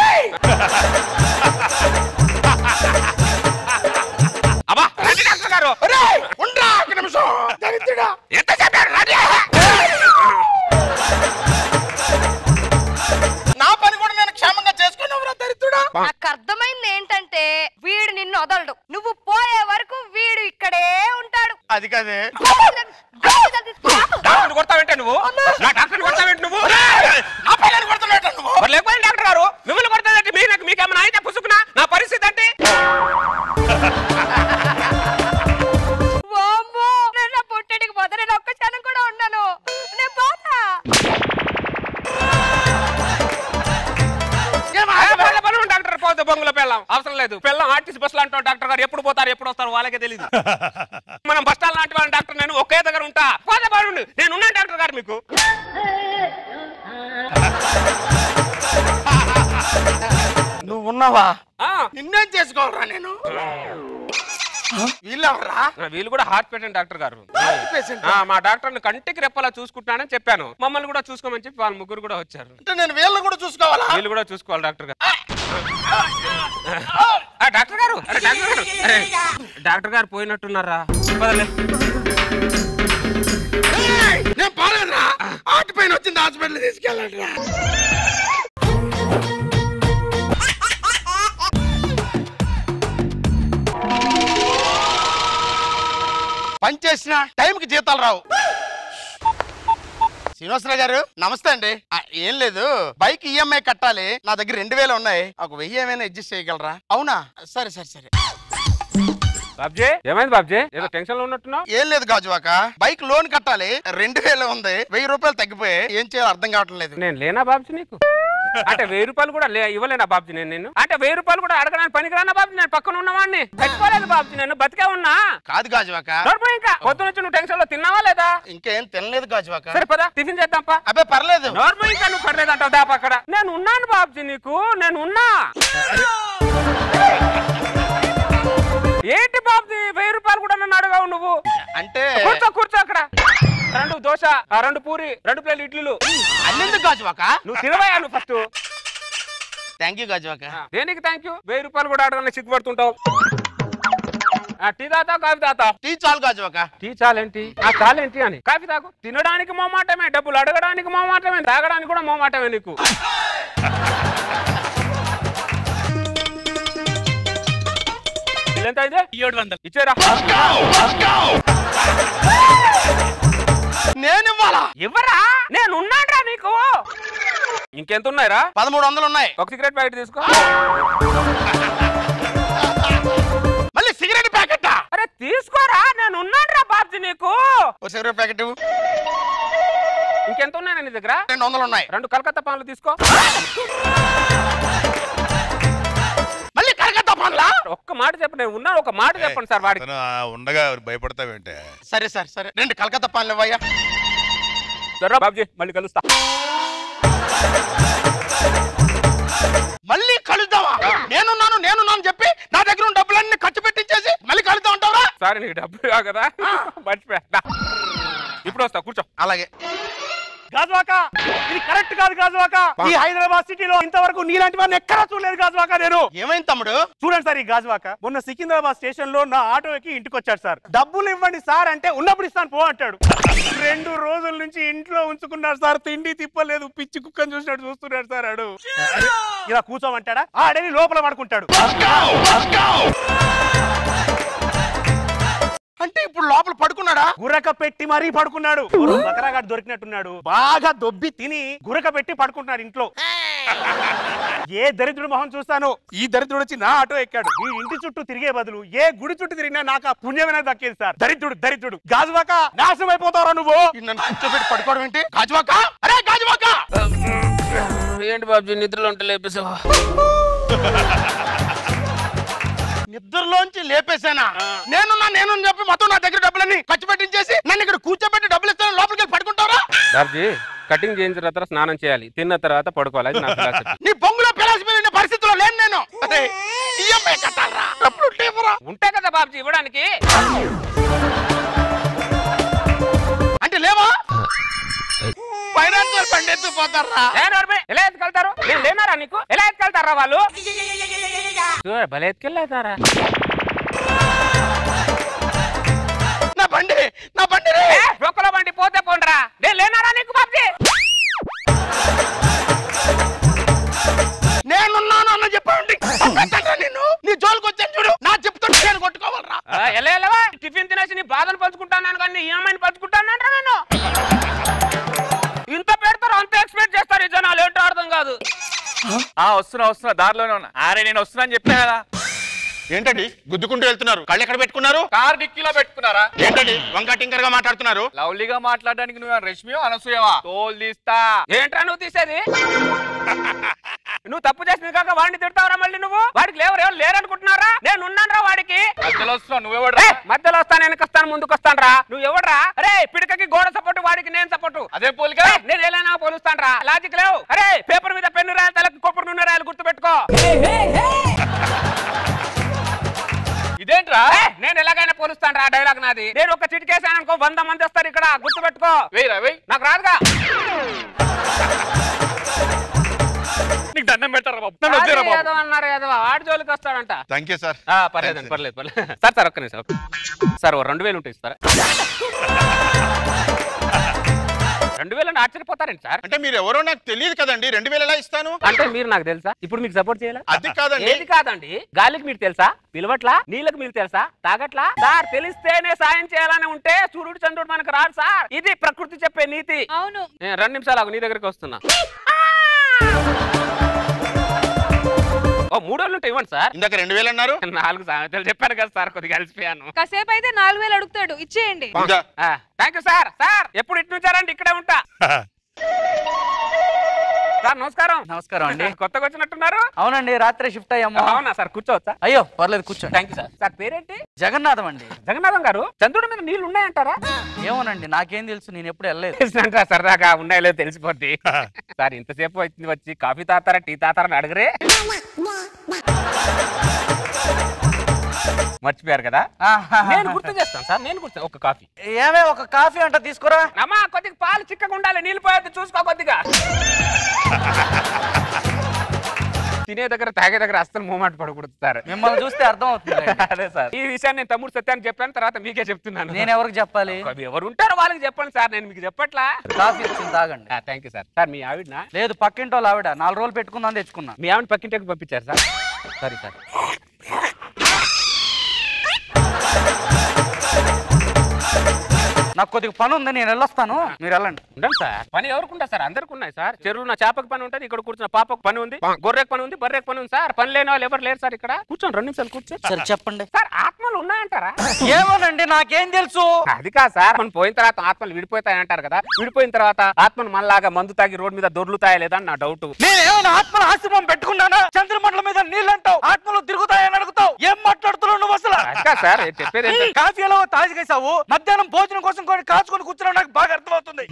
అబ్బా రండి డాక్టర్ గారు. ఉండరా ఒక నిమిషం. ఎంతసేపు రండి. అది. డాక్టర్ కొడతావేంటే నువ్వు? నా డాక్టర్ కొడతావేంటి నువ్వు? నా పిల్లని కొడుతున్నావు నువ్వు? మరి లేకపోతే డాక్టర్ గారు మిమ్మల్ని కొడతాదంటే మీ నాకు మీకేమైనా అయితే పుసుకున్నా నా పరిస్థితి అంటే పొట్టడికి పోతా నేను ఒక్క క్షణం కూడా ఉన్నాను. నేను పోతా. డాక్టర్ పోతే బొంగులో పెళ్ళాం అవసరం లేదు. పెళ్ళం ఆర్టీసీ బస్సులు అంటాం. డాక్టర్ గారు ఎప్పుడు పోతారు ఎప్పుడు వస్తారు వాళ్ళకే తెలియదు. మనం బస్ స్టాండ్ లాంటి వాళ్ళ డాక్టర్ నేను ఒకే దగ్గర ఉంటా. పోతే బాగుండు. నేను ఉన్నాను డాక్టర్ గారు మీకు. నువ్వు ఉన్నావా? నిన్నేం చేసుకోవాలరా నేను? వీళ్ళెవరా? వీళ్ళు కూడా హార్ట్ పేషెంట్ డాక్టర్ గారు. మా డాక్టర్ కంటికి రెప్పలా చూసుకుంటున్నానని చెప్పాను. మమ్మల్ని కూడా చూసుకోమని చెప్పి వాళ్ళ ముగ్గురు కూడా వచ్చారు. అంటే నేను వీళ్ళని కూడా చూసుకోవాలా? వీళ్ళు కూడా చూసుకోవాలి డాక్టర్ గారు. డాక్టర్ గారు డాక్టర్ గారు డాక్టర్ గారు పోయినట్టున్నారా? నేను పోలేదురా. హార్ట్ పెయిన్ వచ్చింది, హాస్పిటల్ తీసుకెళ్ళండి. పని చేసిన టైంకి జీతాలు రావు. శ్రీనివాసరావు గారు నమస్తే అండి. ఏం లేదు, బైక్ ఈఎంఐ కట్టాలి. నా దగ్గర రెండు వేలు ఉన్నాయి. ఒక వెయ్యి ఏమైనా అడ్జస్ట్ చేయగలరా? అవునా? సరే సరే సరే. బాబ్జీ ఏమైంది బాబ్జీ? ఏదో టెన్షన్ లో ఉన్నట్టున్నావు. ఏం లేదు గాజువాక, బైక్ లోన్ కట్టాలి. రెండు వేలు ఉంది, వెయ్యి రూపాయలు తగ్గిపోయాయి. ఏం చేయాలో అర్థం కావటం లేదు. నేను లేనా బాబ్జీ నీకు? అంటే వెయ్యి రూపాయలు కూడా ఇవ్వలేనా బాబ్జీ నేను? నేను అంటే వెయ్యి రూపాయలు కూడా అడగడానికి పనికిరానా బాబ్జీ? నేను పక్కన ఉన్నవాడిని. చచ్చిపోలేదు బాబ్జీ, నేను బతికే ఉన్నా. కాదు గాజువాక, ఇంకా పొద్దు నుంచి నువ్వు టెన్షన్ లో తిన్నావా లేదా? ఇంకేం తినలేదు గాజువాక. సరే పదా టిఫిన్ చేద్దాం పా. అబ్బే పర్లేదు. నోర్మల్ ఇంకా నువ్వు పర్లేదు అంటావు దాప అక్కడ. నేను ఉన్నాను బాబ్జీ నీకు, నేను ఉన్నా. ఏంటి బాబ్జీ వెయ్యి రూపాయలు కూడా నన్ను అడగావు నువ్వు? అంటే కూర్చో కూర్చో అక్కడ. రెండు దోశ, రెండు పూరి, రెండు ప్లేట్ ఇడ్లీలు. అన్నెందుకు గాజువాక? నువ్వు తినవయ్యా నువ్వు ఫస్ట్. Thank you Gajuwaka. దేనికి థ్యాంక్ యూ? వెయ్యి రూపాయలు కూడా అడగాలని సిగ్గుపడుతుంటావు. టీ తాతా కాఫీ తాతా? టీ చాలు గాజువాక. టీ చాలేంటి? ఆ చాలేంటి అని కాఫీ తాగు. తినడానికి మోమాటమే, డబ్బులు అడగడానికి మోమాటమే, తాగడానికి కూడా మోమాటమే నీకు. ఎంత అయితే ఏడు వందలు ఇచ్చారా? నేను ఇవ్వాలా? ఇవ్వరా? నేను ఉన్నాడ్రా నీకు. ఇంకెంత ఉన్నాయిరా? పదమూడు వందలు ఉన్నాయి. ఒక సిగరెట్ ప్యాకెట్ తీసుకో. మళ్ళీ సిగరెట్ ప్యాకెట్? అరే తీసుకోరా, నేను ఉన్నాడ్రా బాబ్జీ నీకు. ఒక సిగరెట్ ప్యాకెట్. ఇంకెంత ఉన్నాయి నీ దగ్గర? రెండు వందలు ఉన్నాయి. రెండు కలకత్తా పాన్లు తీసుకో. మళ్ళీ కలకత్తా పాన్లా? ఒక్క మాట చెప్పు, నేను ఉన్నాను. ఒక మాట చెప్పండి సార్ వాడికి. ఉండగా భయపడతావేంటే? సరే సార్ సరే, రెండు కలకత్తా పాన్లు ఇవ్వయ్యా. సరే బాబ్జీ మళ్ళీ కలుస్తా. మళ్ళీ కలుద్దావా? నేనున్నాను నేనున్నాను చెప్పి నా దగ్గర ఉన్న డబ్బులన్నీ ఖర్చు పెట్టించేసి మళ్ళీ కలుద్దా ఉంటావా? సరే నీకు డబ్బులు కావు కదా, మర్చిపోయా. ఇప్పుడు వస్తా కూర్చో. అలాగే. గాజువాక ఇది కరెక్ట్ కాదు గాజువాక. ఈ హైదరాబాద్ సిటీలో ఇంతవరకు నీలాంటి వాడిని ఎక్కడా చూడలేదు గాజువాక నేను. ఏమైంది తమ్ముడు? చూడండి సార్, ఈ గాజువాక మొన్న సికింద్రాబాద్ స్టేషన్ లో నా ఆటో ఎక్కి ఇంటికి వచ్చాడు సార్. డబ్బులు ఇవ్వండి సార్ అంటే ఉన్నప్పుడు ఇస్తాను పో అంటాడు. రెండు రోజుల నుంచి ఇంట్లో ఉంచుకున్నాడు సార్. తిండి తిప్పలేదు, పిచ్చి కుక్కని చూసినట్టు చూస్తున్నాడు సార్. ఆడు ఇలా కూర్చోమంటాడా? ఆడని లోపల పడుకుంటాడు. అంటే ఇప్పుడు లోపల పడుకున్నాడా? గురక పెట్టి మరీ పడుకున్నాడు. బకరాగాడు దొరికినట్టున్నాడు. బాగా దొబ్బి తిని గురక పెట్టి పడుకుంటున్నాడు ఇంట్లో. ఏ దరిద్రుడు మొహం చూస్తాను, ఈ దరిద్రుడు వచ్చి నా ఆటో ఎక్కాడు. ఈ ఇంటి చుట్టూ తిరిగే బదులు ఏ గుడి చుట్టూ తిరిగినా నాకు ఆ పుణ్యమైనా దక్కేది సార్. దరిద్రుడు దరిద్రుడు. గాజువాక నాశనం అయిపోతావురా నువ్వు. నన్ను కూర్చోబెట్టి పడుకోవడం ఏంటి? గాజువాక, అరే గాజువాక! ఏంటి బాబు నిద్రలో ఉంటే లేపేసావా? నిద్రలోంచి లేపేశానా? నేనున్నా నేను చెప్పి మొత్తం నా దగ్గర డబ్బులన్నీ ఖర్చు పెట్టించేసి నన్ను ఇక్కడ కూర్చోబెట్టి డబ్బులు ఇస్తాను లోపలికి వెళ్ళి పడుకుంటారా? బాబ్జీ కటింగ్ చేయించిన తర్వాత స్నానం చేయాలి, తిన్న తర్వాత పడుకోవాలి. అది నా ఫిలాసఫీ. నీ బొంగులో పిలాసి మీద పరిస్థితిలో లేను నేను. అదే ఈఎంఐ కట్టాలరా, డబ్బులు ఉంటాయి కదా బాబ్జీ ఇవ్వడానికి. అంటే లేవా? ఫైనాన్షియల్ ఫండ్ ఎత్తుకుపోతారా? ఎలా ఎత్తుకెళ్తారు? నేను లేనారా నీకు? ఎలా ఎత్తుకెళ్తారా వాళ్ళు? భలే ఎత్తుకెళ్ళారా? నా బండి నా బండి రొక్కల బండి పోతే పోండ్రా. నేను లేనారా నీకు బాబ్జీ? నేనున్నాను అన్న చెప్పండి. నేను నీ జోలికి వచ్చాను చూడు, నా చెప్తుంటే నేను కొట్టుకోవాలరా? ఎలా వెళ్ళవా? టిఫిన్ తినేసి నీ బాధలు పంచుకుంటాను ఆ వస్తున్నా వస్తున్నా దారిలోనే ఉన్నా. అరే నేను వస్తున్నా అని చెప్పా కదా. ఏంటండి గుద్దుకుంటూ వెళ్తున్నారు? కళ్ళు ఎక్కడ పెట్టుకున్నారు? కార్ డిక్కీలో పెట్టుకున్నారా? ఏంటండి వంక టింకర్ గా మాట్లాడుతున్నారు? లవ్లీగా మాట్లాడడానికి నువ్వు రష్మియో అనసూయవా? తోలు తీస్తా. ఏంట్రా నువ్వు తీసేది? నువ్వు తప్పు చేసిన కాక వాడిని తిడతావరా మళ్ళీ? నువ్వు వాడికి లేవరు ఎవరు లేరనుకుంటున్నారా? నేను ఉన్నాను రా వాడికి. మధ్యలో వస్తున్నావు నువ్వెవడ్రా? మధ్యలో వస్తాను వెనకొస్తాను ముందుకు వస్తాను రా. నువ్వు ఎవడ్రా? అరే పిడకకి గోడ సపోర్టు వాడికి నేను సపోర్టు. అదే పోలిక నేను ఎలా పోలుస్తాను రా. లాజిక్ లేవు. అరే పేపర్ మీద పెన్ను రాయాలి తలకి కొబ్బరి నూనె రాయాలి గుర్తు పెట్టుకో. ఇదేంట్రా? నేను ఎలాగైనా పోలుస్తాను రా. డైలాగ్ నాది. నేను ఒక చిటికేసాను అనుకో వంద మంది వస్తారు ఇక్కడ గుర్తు పెట్టుకో. వెయ్యి వెయ్యి నాకు రాదుగా. నీకు దండం పెట్టారా బాబు? అన్నారు యాదవ ఆడి జోలికి వస్తాడంట. Thank you sir. పర్లేదు పర్లేదు పర్లేదు సార్. సార్ ఒక్క నిమిషం సార్. ఓ రెండు వేలు ఉంటాయి ఇస్తారా? రెండు వేలు ఆశ్చర్యపోతారండి సార్. అంటే మీరు ఎవరో నాకు తెలియదు కదండి. రెండు వేలు ఎలా ఇస్తాను? అంటే మీరు నాకు తెలుసా? ఇప్పుడు మీకు సపోర్ట్ చేయాలి? అది కాదండి. ఏది కాదండి? గాలికి మీరు తెలుసా? పిలవట్లా? నీళ్ళకి మీరు తెలుసా? తాగట్లా? సార్ తెలిస్తేనే సాయం చేయాలని ఉంటే సూర్యుడు చంద్రుడు మనకు రాడు సార్. ఇది ప్రకృతి చెప్పే నీతి. అవును. రెండు నిమిషాలు ఆగు, నీ దగ్గరికి వస్తున్నా. ఓ మూడు వేలు ఉంటాయి ఇవ్వండి సార్. ఇందాక రెండు వేలు అన్నారు. నాలుగు సామెతలు చెప్పాను కదా సార్. కొద్దిగా కలిసిపోయాను. కాసేపు అయితే నాలుగు వేలు అడుగుతాడు, ఇచ్చేయండి. Thank you sir. సార్ ఎప్పుడు ఇటు నుంచారండి? ఇక్కడే ఉంటా. సార్ నమస్కారం. నమస్కారం అండి. కొత్తగా వచ్చినట్టున్నారు? అవునండి, రాత్రి షిఫ్ట్ అయ్యాము. అవునా సార్? కూర్చోవచ్చా? అయ్యో పర్లేదు కూర్చోండి. Thank you sir. సార్ పేరేంటి? జగన్నాథం అండి. జగన్నాథం గారు చంద్రుడి మీద నీళ్లు ఉన్నాయంటారా? ఏమోనండి, నాకేం తెలుసు, నేను ఎప్పుడు వెళ్ళలేదు. తెలిసినంటారా? సరదాగా ఉన్నాయో లేదో తెలిసిపోద్ది. సార్ ఇంతసేపు వచ్చింది వచ్చి కాఫీ తాతారా టీ తాతారా అని అడగరే? మర్చిపోయారు కదా? నేను గుర్తు చేస్తాను సార్. నేను గుర్తు ఒక కాఫీ. ఏమే ఒక కాఫీ అంట తీసుకురా. అమ్మా కొద్దిగా పాలు చిక్కగా ఉండాలి, నీళ్ళు పోయొద్దు చూసుకో కొద్దిగా. తినే దగ్గర తాగే దగ్గర అస్సలు మూమాట పడకూడదు సార్. మిమ్మల్ని చూస్తే అర్థం అవుతుంది. అదే సార్. ఈ విషయాన్ని నేను తమ్ముడు సత్యాన్ని చెప్పాను, తర్వాత మీకే చెప్తున్నాను. నేను ఎవరికి చెప్పాలి? ఎవరు ఉంటారో వాళ్ళకి చెప్పండి సార్. నేను మీకు చెప్పట్లా. కాఫీ వచ్చింది తాగండి. Thank you sir. సార్ మీ ఆవిడనా? లేదు, పక్కింటి వాళ్ళు ఆవిడ. నాలుగు రోజులు పెట్టుకుందాం తెచ్చుకున్నా. మీ ఆవిడ పక్కింటికి పంపించారు సార్? Sorry sir. నాకు కొద్దిగా పని ఉంది, నేను వెళ్ళొస్తాను, మీరు వెళ్ళండి. ఉండండి సార్. పని ఎవరికి ఉంటా సార్? అందరికి ఉన్నాయి సార్. చెరువులో నా చేపకు పని ఉంటుంది, ఇక్కడ కూర్చున్న పాపకు పని ఉంది, గొర్రెకు పని ఉంది, బర్రెకు పని ఉంది సార్. పని లేని వాళ్ళు ఎవరు లేరు సార్ ఇక్కడ. కూర్చోండి, రెండు నిమిషాలు కూర్చోండి. సరే చెప్పండి సార్. ఆత్మలు ఉన్నాయంటారా? ఏమోనండి, నాకేం తెలుసు. అది కాదు సార్. మనం పోయిన తర్వాత ఆత్మలు విడిపోతాయంటారు కదా. విడిపోయిన తర్వాత ఆత్మలు మనలాగా మందు తాగి రోడ్డు మీద దొర్లుతాయా లేదా అని నా డౌట్. నేనేమైనా ఆత్మల ఆశ్రమం పెట్టుకున్నానా? చంద్రమండలం మీద నీళ్ళు అంటావు, ఆత్మలు తిరుగుతాయని అడుగుతావు. ఏం మాట్లాడుతున్నావు నువ్వు అసలు? సార్ చెప్పేది కాఫీ ఎలా తాజికేసావు? మధ్యాహ్నం భోజనం కోసం కొన్ని కాచుకొని కూర్చున్నావు, నాకు బాగా అర్థమవుతుంది.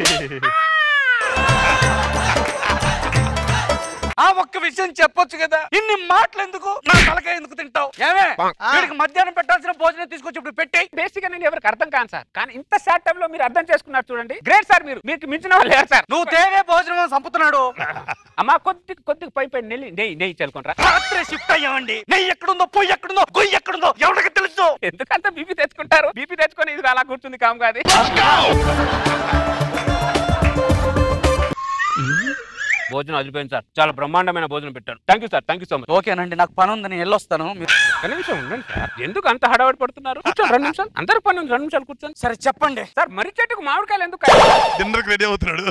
ఆ ఒక్క విషయం చెప్పొచ్చు కదా, ఇన్ని మాటలు ఎందుకు? నా తలకాయ ఎందుకు తింటావు? ఏమే వీడికి మధ్యాహ్నం పెట్టాల్సిన భోజనం తీసుకొచ్చి ఇప్పుడు పెట్టి. బేసిక్ గా నేను ఎవరికి అర్థం కాను సార్, కానీ ఇంత షార్ట్ టైం లో మీరు అర్థం చేసుకున్నారు చూడండి. Great sir. మీరు మీకు మించిన వాళ్ళు లేరు సార్. నువ్వు తేవే భోజనం చంపుతున్నాడు. అమ్మా కొద్ది కొద్దిగా పై పై నెయ్యి నెయ్యి నెయ్యి చల్లుకుంటారా? రాత్రి షిఫ్ట్ అయ్యామండి. నెయ్యి ఎక్కడుందో, పొయ్యి ఎక్కడుందో, గొయ్యి ఎక్కడుందో ఎవరికి తెలుసు? ఎందుకంత బీపీ తెచ్చుకుంటారు? బీపీ తెచ్చుకొని ఇది అలా కూర్చుంది కాము కాదు. భోజనం వదిలిపోయింది సార్. చాలా బ్రహ్మాండమైన భోజనం పెట్టారు. Thank you sir. Thank you so much. ఓకేనండి, నాకు పని ఉంది, నేను వెళ్ళొస్తాను. రెండు నిమిషం ఉండండి సార్. ఎందుకు అంత హడావడి పడుతున్నారు? కూర్చోండి రెండు నిమిషాలు. అందరు పని రెండు నిమిషాలు కూర్చోండి. సరే చెప్పండి సార్. మర్రి చెట్టుకు మామిడికాయలు ఎందుకు? డిన్నర్కి రెడీ అవుతున్నాడు.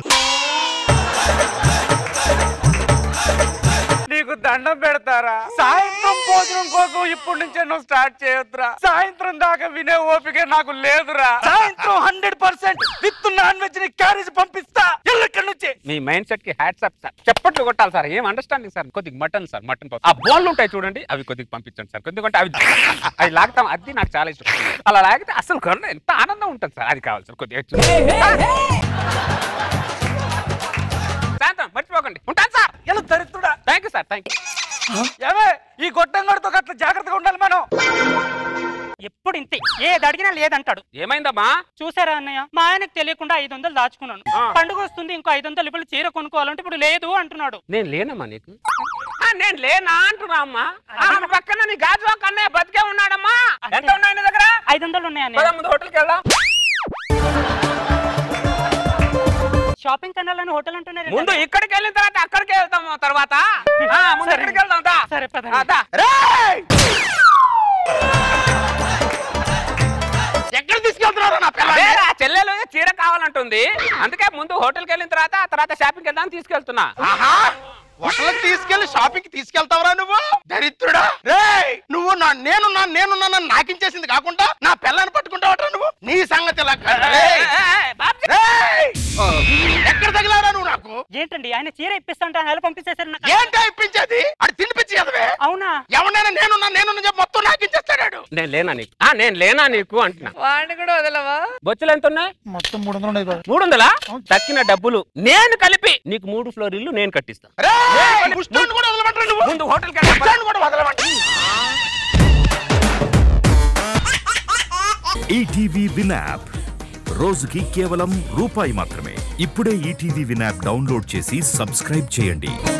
నీకు దండం పెడతారా? సాయంత్రం భోజనం కోసం ఇప్పటి నుంచే నువ్వు స్టార్ట్ చేయొద్దురా. సాయంత్రం దాకా వినే ఓపిక నాకు లేదురా. సాయంత్రం hundred percent with non veg ని క్యారేజ్ పంపిస్తా. ఎల్లక్కడి నుంచి మీ మైండ్ సెట్ కి హ్యాట్స్ అప్ సార్. చెప్పట్లు కొట్టాలి సార్. ఏం అండర్స్టాండింగ్ సార్. కొద్దిగా మటన్ సార్, మటన్ ఆ బోన్లు ఉంటాయి చూడండి, అవి కొద్దిగా పంపించండి సార్. ఎందుకంటే అవి అవి లాగుతాం, అది నాకు చాలా ఇష్టం. అలా లాగితే అసలు కన్నా ఎంత ఆనందం ఉంటుంది సార్. అది కావాలి సార్ కొద్దిగా. సాయంత్రం మర్చిపోకండి. ఉంటాను సార్. ఎలా దరిద్రుడా. Thank you sir. Thank you. ఏమే ఈ గొట్టంగడితో అట్లా జాగ్రత్తగా ఉండాలి మనం. ఎప్పుడు ఇంతే, ఏది అడిగినా లేదంటాడు. ఏమైందమ్మా? చూసారా అన్నయ్య, మా ఆయనకు తెలియకుండా ఐదు వందలు దాచుకున్నాను. పండుగ వస్తుంది, ఇంకో ఐదు వందలు ఇప్పుడు చీర కొనుక్కోవాలంటే ఇప్పుడు లేదు అంటున్నాడు. నేను లేనమ్మా నీకు. నేను లేనా అంటున్నా అమ్మా. పక్కన నీ గాజు అన్నయ్య బతికే ఉన్నాడమ్మా. ఎంత ఉన్నాయి నీ దగ్గర? ఐదు వందలు ఉన్నాయి. ముందు హోటల్కి వెళ్దాం. షాపింగ్ కనాలని హోటల్ అంటున్నారు. ముందు ఇక్కడికి వెళ్ళిన తర్వాత అక్కడికి వెళ్తాము. తర్వాత ముందు ఇక్కడికి వెళ్దాం. సరే పద. ఎక్కడ తీసుకెళ్తున్నారు? నా చెల్లెలు చీర కావాలంటుంది, అందుకే ముందు హోటల్కి వెళ్ళిన తర్వాత తర్వాత షాపింగ్కి వెళ్దాం తీసుకెళ్తున్నా. హోటల్కి తీసుకెళ్లి షాపింగ్ తీసుకెళ్తావరా నువ్వు దరిద్రుడా? రేయ్ నువ్వు నా నేనున్నా నేనున్నా నాకించేసింది కాకుండా నా పిల్లని పట్టుకుంటావట్రా నువ్వు? నీ సంగతి ఇలా కాదు. రేయ్! రేయ్! ఎక్కడ తగిలారా నువ్వు నాకు? ఏంటండి ఆయన చీర ఇప్పిస్తా నెల పంపించేసారు నాకు. ఏంటో ఇప్పించేది? అది తినిపించి చదవే. అవునా? ఎవరైనా నేనున్నా నేనున్నా చెప్పి మొత్తం నాకించేస్తాడు. నేను లేనా నీకు ఆ నేను లేనా నీకు అంటున్నా. వాడిని కూడా వదలవా? బొచ్చులు ఎంత ఉన్నాయి? మొత్తం మూడు వందలు ఉన్నాయి. మూడు వందలా? తక్కిన డబ్బులు నేను కలిపి నీకు మూడు ఫ్లోర్ ఇల్లు నేను కట్టిస్తా. ముందు హోటల్ కూడా వదలమంటారు. ఈటీవీ విన్ యాప్ రోజుకి కేవలం రూపాయి మాత్రమే. ఇప్పుడే ఈటీవీ విన్ యాప్ డౌన్లోడ్ చేసి సబ్స్క్రైబ్ చేయండి.